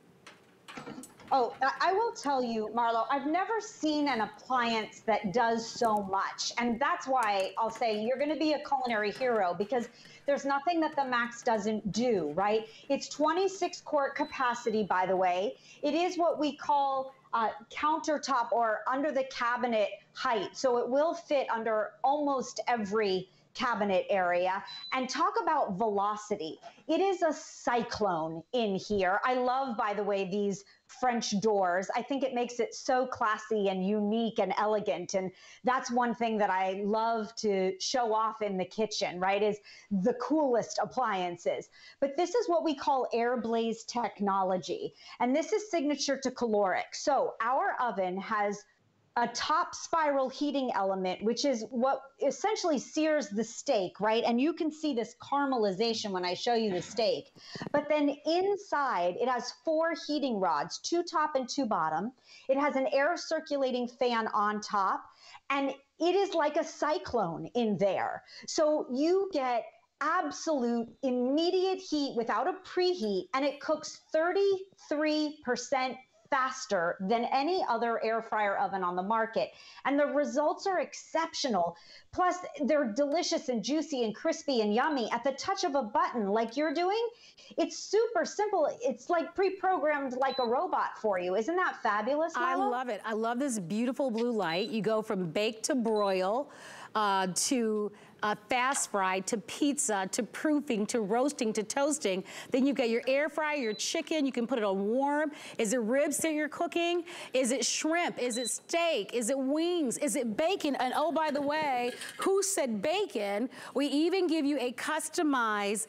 Oh, I will tell you, Marlo, I've never seen an appliance that does so much. And that's why I'll say you're going to be a culinary hero, because there's nothing that the Max doesn't do, right? It's twenty-six quart capacity, by the way. It is what we call uh, countertop or under the cabinet height. So it will fit under almost every cabinet area. And talk about velocity. It is a cyclone in here. I love, by the way, these French doors. I think it makes it so classy and unique and elegant. And that's one thing that I love to show off in the kitchen, right, is the coolest appliances. But this is what we call air blaze technology. And this is signature to caloric. So our oven has a top spiral heating element, which is what essentially sears the steak, right? And you can see this caramelization when I show you the steak. But then inside, it has four heating rods, two top and two bottom. It has an air circulating fan on top, and it is like a cyclone in there. So you get absolute immediate heat without a preheat, and it cooks thirty-three percent faster than any other air fryer oven on the market. And the results are exceptional. Plus, they're delicious and juicy and crispy and yummy at the touch of a button like you're doing. It's super simple. It's like pre-programmed like a robot for you. Isn't that fabulous, Marlo? I love it. I love this beautiful blue light. You go from bake to broil, uh, to Uh, fast fry, to pizza, to proofing, to roasting, to toasting. Then you've got your air fryer, your chicken, you can put it on warm. Is it ribs that you're cooking? Is it shrimp? Is it steak? Is it wings? Is it bacon? And oh, by the way, who said bacon? We even give you a customized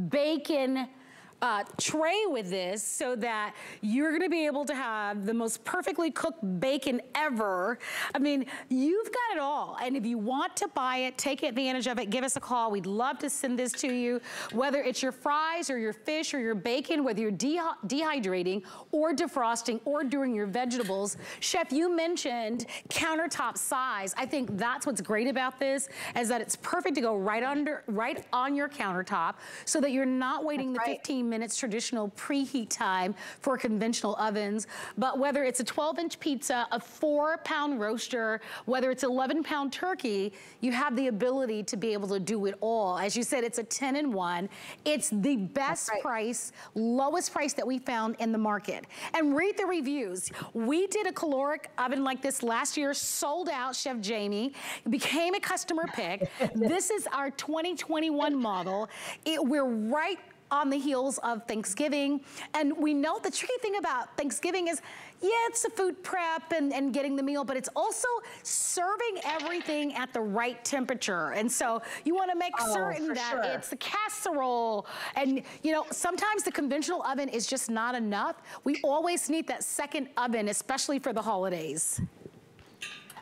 bacon Uh, tray with this so that you're gonna be able to have the most perfectly cooked bacon ever. I mean, you've got it all. And if you want to buy it, take advantage of it, give us a call. We'd love to send this to you, whether it's your fries or your fish or your bacon, whether you're de dehydrating or defrosting or doing your vegetables. Chef, you mentioned countertop size. I think that's what's great about this, is that it's perfect to go right under, right on your countertop so that you're not waiting that's the right. fifteen minutes traditional preheat time for conventional ovens. But whether it's a twelve inch pizza, a four pound roaster, whether it's eleven pound turkey, you have the ability to be able to do it all. As you said, it's a ten in one. It's the best right. price, lowest price that we found in the market. And read the reviews. We did a caloric oven like this last year, sold out, Chef Jamie, became a customer pick. This is our twenty twenty-one model. It, we're right on the heels of Thanksgiving. And we know the tricky thing about Thanksgiving is, yeah, it's the food prep and, and getting the meal, but it's also serving everything at the right temperature. And so you want to make oh, certain that sure. it's the casserole. And, you know, sometimes the conventional oven is just not enough. We always need that second oven, especially for the holidays.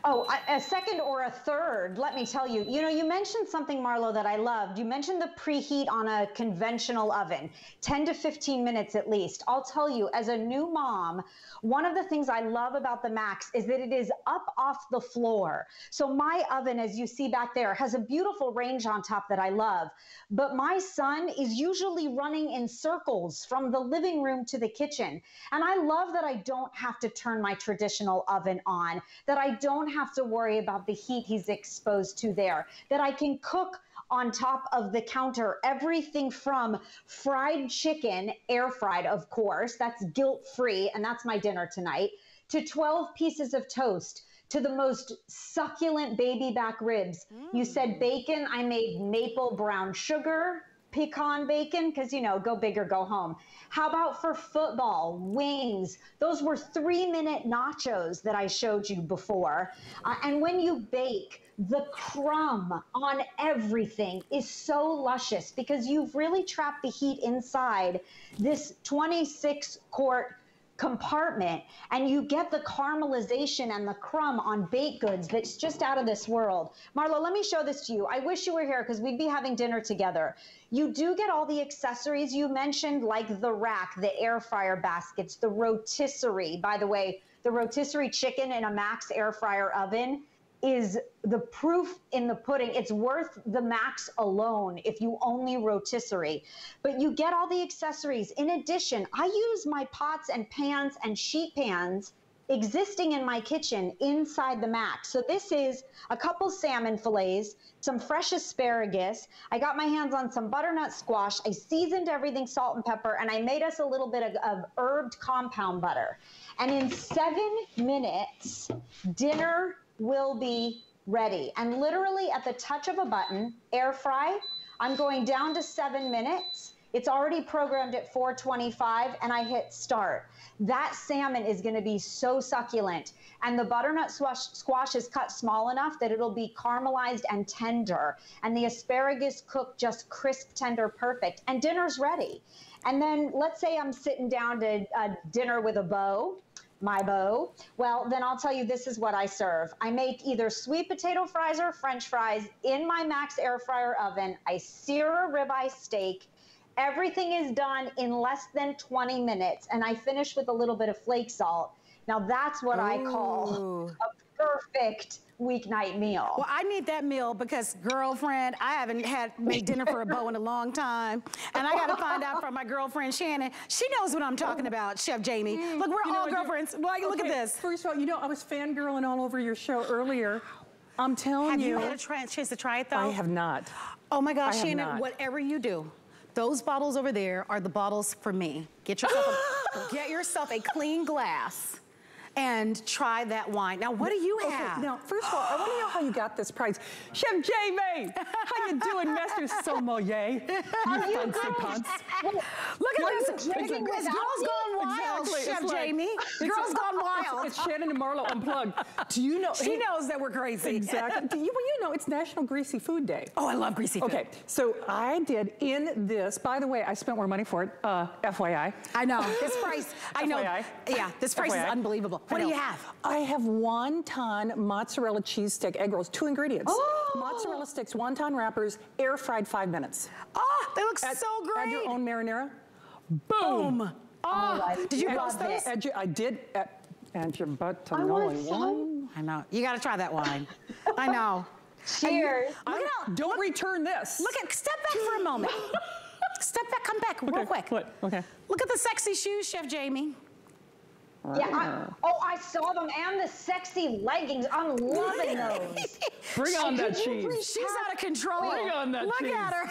Oh, a second or a third, let me tell you. You know, you mentioned something, Marlo, that I loved. You mentioned the preheat on a conventional oven, ten to fifteen minutes at least. I'll tell you, as a new mom, one of the things I love about the Max is that it is up off the floor. So my oven, as you see back there, has a beautiful range on top that I love. But my son is usually running in circles from the living room to the kitchen. And I love that I don't have to turn my traditional oven on, that I don't have to worry about the heat he's exposed to there, that I can cook on top of the counter everything from fried chicken, air fried, of course, that's guilt-free, and that's my dinner tonight, to twelve pieces of toast, to the most succulent baby back ribs. Mm. You said bacon, I made maple brown sugar, pecan bacon, because, you know, go big or go home. How about for football, wings? Those were three minute nachos that I showed you before. Uh, and when you bake, the crumb on everything is so luscious because you've really trapped the heat inside this twenty-six quart compartment, and you get the caramelization and the crumb on baked goods that's just out of this world. Marlo, let me show this to you. I wish you were here because we'd be having dinner together. You do get all the accessories you mentioned, like the rack, the air fryer baskets, the rotisserie. By the way, the rotisserie chicken in a Max air fryer oven is the proof in the pudding. It's worth the Max alone if you only rotisserie. But you get all the accessories. In addition, I use my pots and pans and sheet pans existing in my kitchen inside the Max. So this is a couple salmon fillets, some fresh asparagus. I got my hands on some butternut squash. I seasoned everything salt and pepper, and I made us a little bit of, of herbed compound butter. And in seven minutes, dinner will be ready. And literally at the touch of a button, air fry, I'm going down to seven minutes. It's already programmed at four twenty-five, and I hit start. That salmon is gonna be so succulent. And the butternut squash, squash is cut small enough that it'll be caramelized and tender. And the asparagus cooked just crisp, tender, perfect. And dinner's ready. And then let's say I'm sitting down to uh, dinner with a beau, my beau. Well, then I'll tell you, this is what I serve. I make either sweet potato fries or French fries in my Max air fryer oven. I sear a ribeye steak. Everything is done in less than twenty minutes, and I finish with a little bit of flake salt. Now that's what Ooh. I call a perfect weeknight meal. Well, I need that meal because, girlfriend, I haven't had made dinner for a beau in a long time, and I got to find out from my girlfriend Shannon. She knows what I'm talking about, Chef Jamie. Mm, Look, we're you all know, girlfriends. Well, okay, look at this. First of all, you know, I was fangirling all over your show earlier. I'm telling have you. Have you had a try, chance to try it, though? I have not. Oh, my gosh, I Shannon, whatever you do, those bottles over there are the bottles for me. Get yourself a, get yourself a clean glass and try that wine. Now, what do you have? Okay, now, first of all, I want to know how you got this prize. Chef Jamie, how you doing, Master Sommelier? Are you fancy pants. Look at this. It's, it's Girls Gone Wild, exactly. Chef like, Jamie. Girls Gone Wild. It's, it's Shannon and Marlo Unplugged. Do you know? She hey, knows that we're crazy. Exactly. Do you, well, you know, it's National Greasy Food Day. Oh, I love greasy food. Okay, so I did in this, by the way, I spent more money for it, uh, F Y I. I know. This price, I know. F Y I. Yeah, this price F Y I. Is unbelievable. What do you have? I have wonton mozzarella cheese stick egg rolls, two ingredients. Oh. Mozzarella sticks, wonton wrappers, air fried five minutes. Oh, they look add, so great. Add your own marinara. Boom. Boom. Oh, right. Did you post those? Add your, I did. Add, add your butt to I knowing wine. I know. You got to try that wine. I know. Cheers. Look at how, don't look, return this. Look at, step back for a moment. Step back, come back okay. real quick. What? Okay. Look at the sexy shoes, Chef Jamie. Yeah, I, oh, I saw them, and the sexy leggings. I'm loving those. Bring on that cheese. She's out of control. Bring on that Look cheese. at her.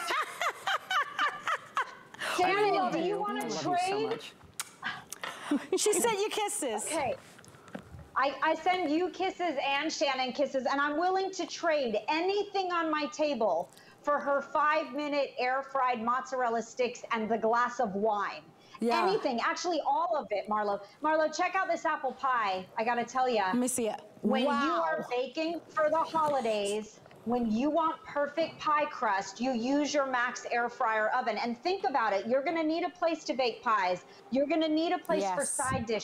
Shannon, do you want to trade? So she sent you kisses. Okay. I, I send you kisses and Shannon kisses, and I'm willing to trade anything on my table for her five-minute air-fried mozzarella sticks and the glass of wine. Yeah. Anything, actually all of it, Marlo. Marlo, check out this apple pie. I gotta tell you. Let me see it. When wow. you are baking for the holidays, when you want perfect pie crust, you use your Max air fryer oven. And think about it, you're gonna need a place to bake pies. You're gonna need a place yes. for side dishes.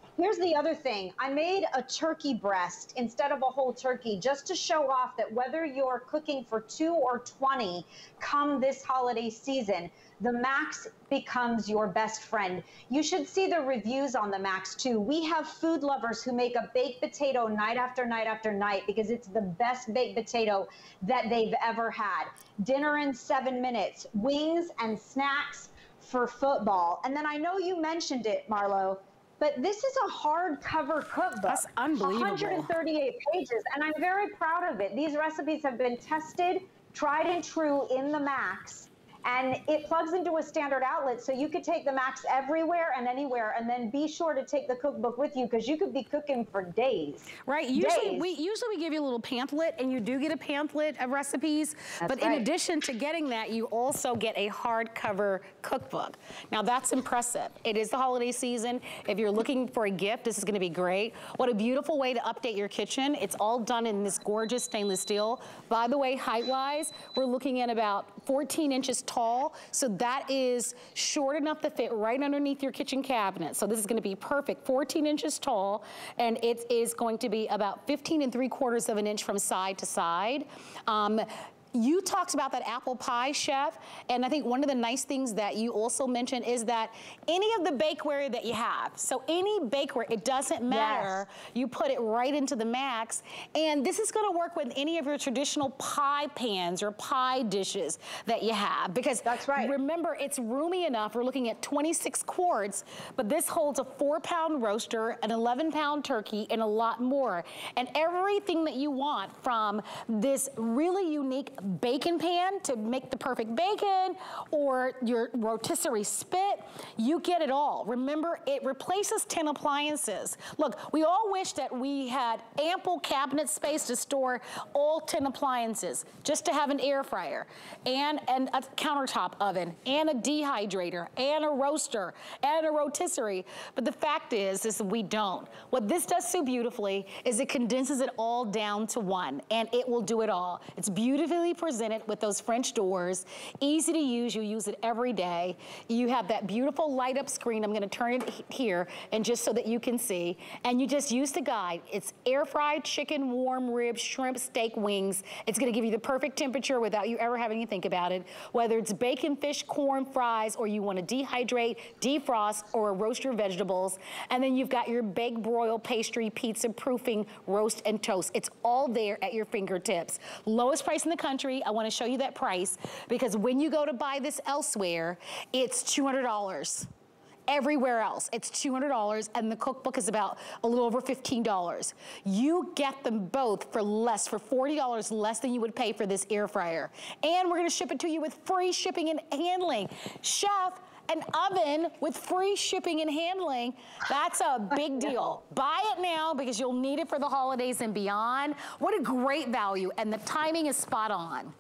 here's the other thing. I made a turkey breast instead of a whole turkey just to show off that whether you're cooking for two or twenty come this holiday season, the Max becomes your best friend. You should see the reviews on the Max too. We have food lovers who make a baked potato night after night after night because it's the best baked potato that they've ever had. Dinner in seven minutes, wings and snacks for football. And then I know you mentioned it, Marlo, but this is a hardcover cookbook. That's unbelievable. one hundred thirty-eight pages, and I'm very proud of it. These recipes have been tested, tried and true in the Max. And it plugs into a standard outlet, so you could take the Max everywhere and anywhere, and then be sure to take the cookbook with you because you could be cooking for days. Right. Usually days. we usually we give you a little pamphlet, and you do get a pamphlet of recipes. That's but right. in addition to getting that, you also get a hardcover cookbook. Now that's impressive. It is the holiday season. If you're looking for a gift, this is going to be great. What a beautiful way to update your kitchen. It's all done in this gorgeous stainless steel. By the way, height-wise, we're looking at about fourteen inches tall, so that is short enough to fit right underneath your kitchen cabinet. So this is going to be perfect, fourteen inches tall, and it is going to be about fifteen and three quarters of an inch from side to side. Um, You talked about that apple pie, Chef, and I think one of the nice things that you also mentioned is that any of the bakeware that you have, so any bakeware, it doesn't matter, yes. You put it right into the Max, and this is gonna work with any of your traditional pie pans or pie dishes that you have, because that's right. Remember, it's roomy enough. We're looking at twenty-six quarts, but this holds a four pound roaster, an eleven pound turkey, and a lot more, and everything that you want from this really unique bacon pan to make the perfect bacon, or your rotisserie spit, you get it all. Remember, it replaces ten appliances. Look, we all wish that we had ample cabinet space to store all ten appliances, just to have an air fryer, and, and a countertop oven, and a dehydrator, and a roaster, and a rotisserie. But the fact is, is we don't. What this does so beautifully is it condenses it all down to one, and it will do it all. It's beautifully presented with those French doors, easy to use. You use it every day. You have that beautiful light up screen. I'm going to turn it here, and just so that you can see, and you just use the guide. It's air fried chicken, warm ribs, shrimp, steak, wings. It's going to give you the perfect temperature without you ever having to think about it. Whether it's bacon, fish, corn, fries, or you want to dehydrate, defrost, or roast your vegetables. And then you've got your baked broil, pastry, pizza, proofing, roast, and toast. It's all there at your fingertips. Lowest price in the country. I want to show you that price because when you go to buy this elsewhere, it's two hundred dollars. Everywhere else, it's two hundred dollars, and the cookbook is about a little over fifteen dollars. You get them both for less, for forty dollars less than you would pay for this air fryer. And we're gonna ship it to you with free shipping and handling. Chef, an oven with free shipping and handling, that's a big deal. Buy it now because you'll need it for the holidays and beyond. What a great value, and the timing is spot on.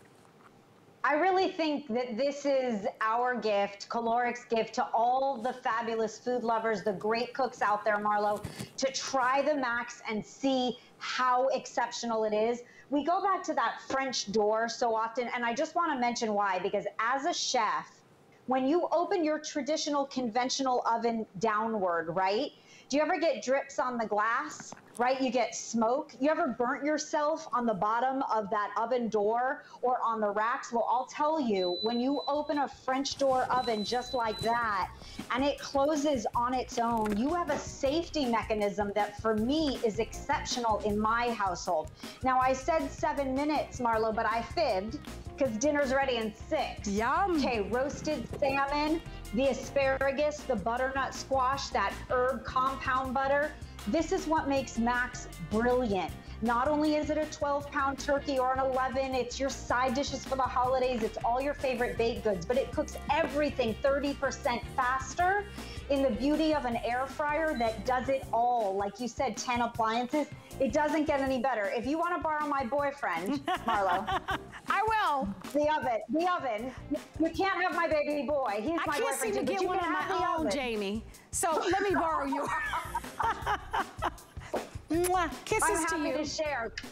I really think that this is our gift, Caloric's gift to all the fabulous food lovers, the great cooks out there, Marlo, to try the Max and see how exceptional it is. We go back to that French door so often, and I just want to mention why, because as a chef, when you open your traditional conventional oven downward, right? Do you ever get drips on the glass, right? You get smoke. You ever burnt yourself on the bottom of that oven door or on the racks? Well, I'll tell you, when you open a French door oven just like that, and it closes on its own, you have a safety mechanism that for me is exceptional in my household. Now, I said seven minutes, Marlo, but I fibbed because dinner's ready in six. Yum. Okay, roasted salmon, the asparagus, the butternut squash, that herb compound butter. This is what makes Max brilliant. Not only is it a twelve pound turkey or an eleven, it's your side dishes for the holidays, it's all your favorite baked goods, but it cooks everything thirty percent faster in the beauty of an air fryer that does it all. Like you said, ten appliances. It doesn't get any better. If you want to borrow my boyfriend, Marlo. I will. The oven, the oven. You can't have my baby boy. He's I my can't boyfriend seem to too, get one of my own, oven. Jamie. So let me borrow yours. Mwah. Kisses I'm to happy you. to share.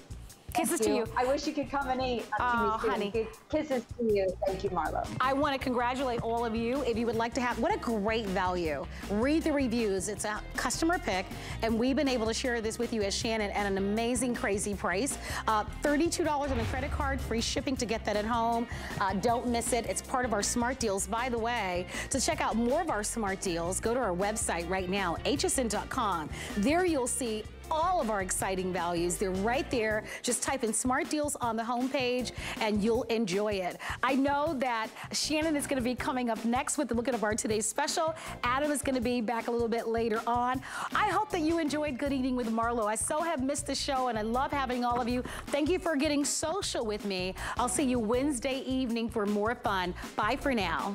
Kisses to you. I wish you could come and eat. Oh, honey. Good kisses to you. Thank you, Marlo. I want to congratulate all of you. If you would like to have, what a great value. Read the reviews. It's a customer pick, and we've been able to share this with you as Shannon at an amazing, crazy price. Uh, thirty-two dollars on a credit card, free shipping to get that at home. Uh, don't miss it. It's part of our smart deals. By the way, to check out more of our smart deals, go to our website right now, H S N dot com. There you'll see all of our exciting values. They're right there. Just type in smart deals on the homepage and you'll enjoy it. I know that Shannon is gonna be coming up next with the look at our today's special. Adam is gonna be back a little bit later on. I hope that you enjoyed Good Eating with Marlo. I so have missed the show and I love having all of you. Thank you for getting social with me. I'll see you Wednesday evening for more fun. Bye for now.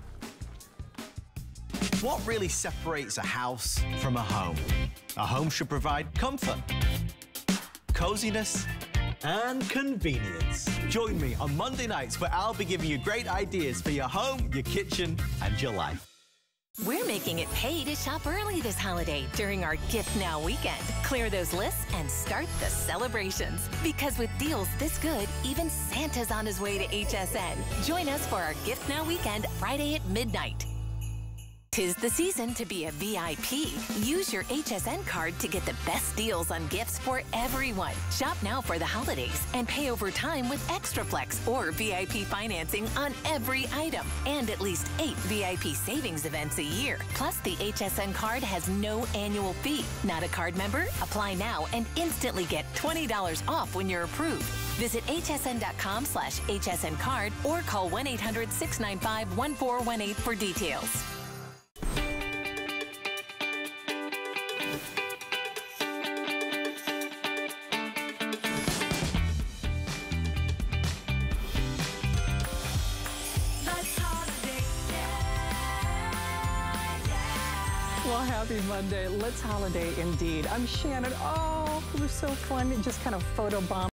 What really separates a house from a home? A home should provide comfort, coziness, and convenience. Join me on Monday nights where I'll be giving you great ideas for your home, your kitchen, and your life. We're making it pay to shop early this holiday during our Gift Now weekend. Clear those lists and start the celebrations. Because with deals this good, even Santa's on his way to H S N. Join us for our Gift Now weekend Friday at midnight. Tis the season to be a V I P. Use your H S N card to get the best deals on gifts for everyone. Shop now for the holidays and pay over time with ExtraFlex or V I P financing on every item. And at least eight V I P savings events a year. Plus, the H S N card has no annual fee. Not a card member? Apply now and instantly get twenty dollars off when you're approved. Visit H S N dot com slash H S N card or call one eight hundred, six nine five, one four one eight for details. Well, happy Monday. Let's holiday indeed. I'm Shannon. Oh, it was so fun. Just kind of photobomb.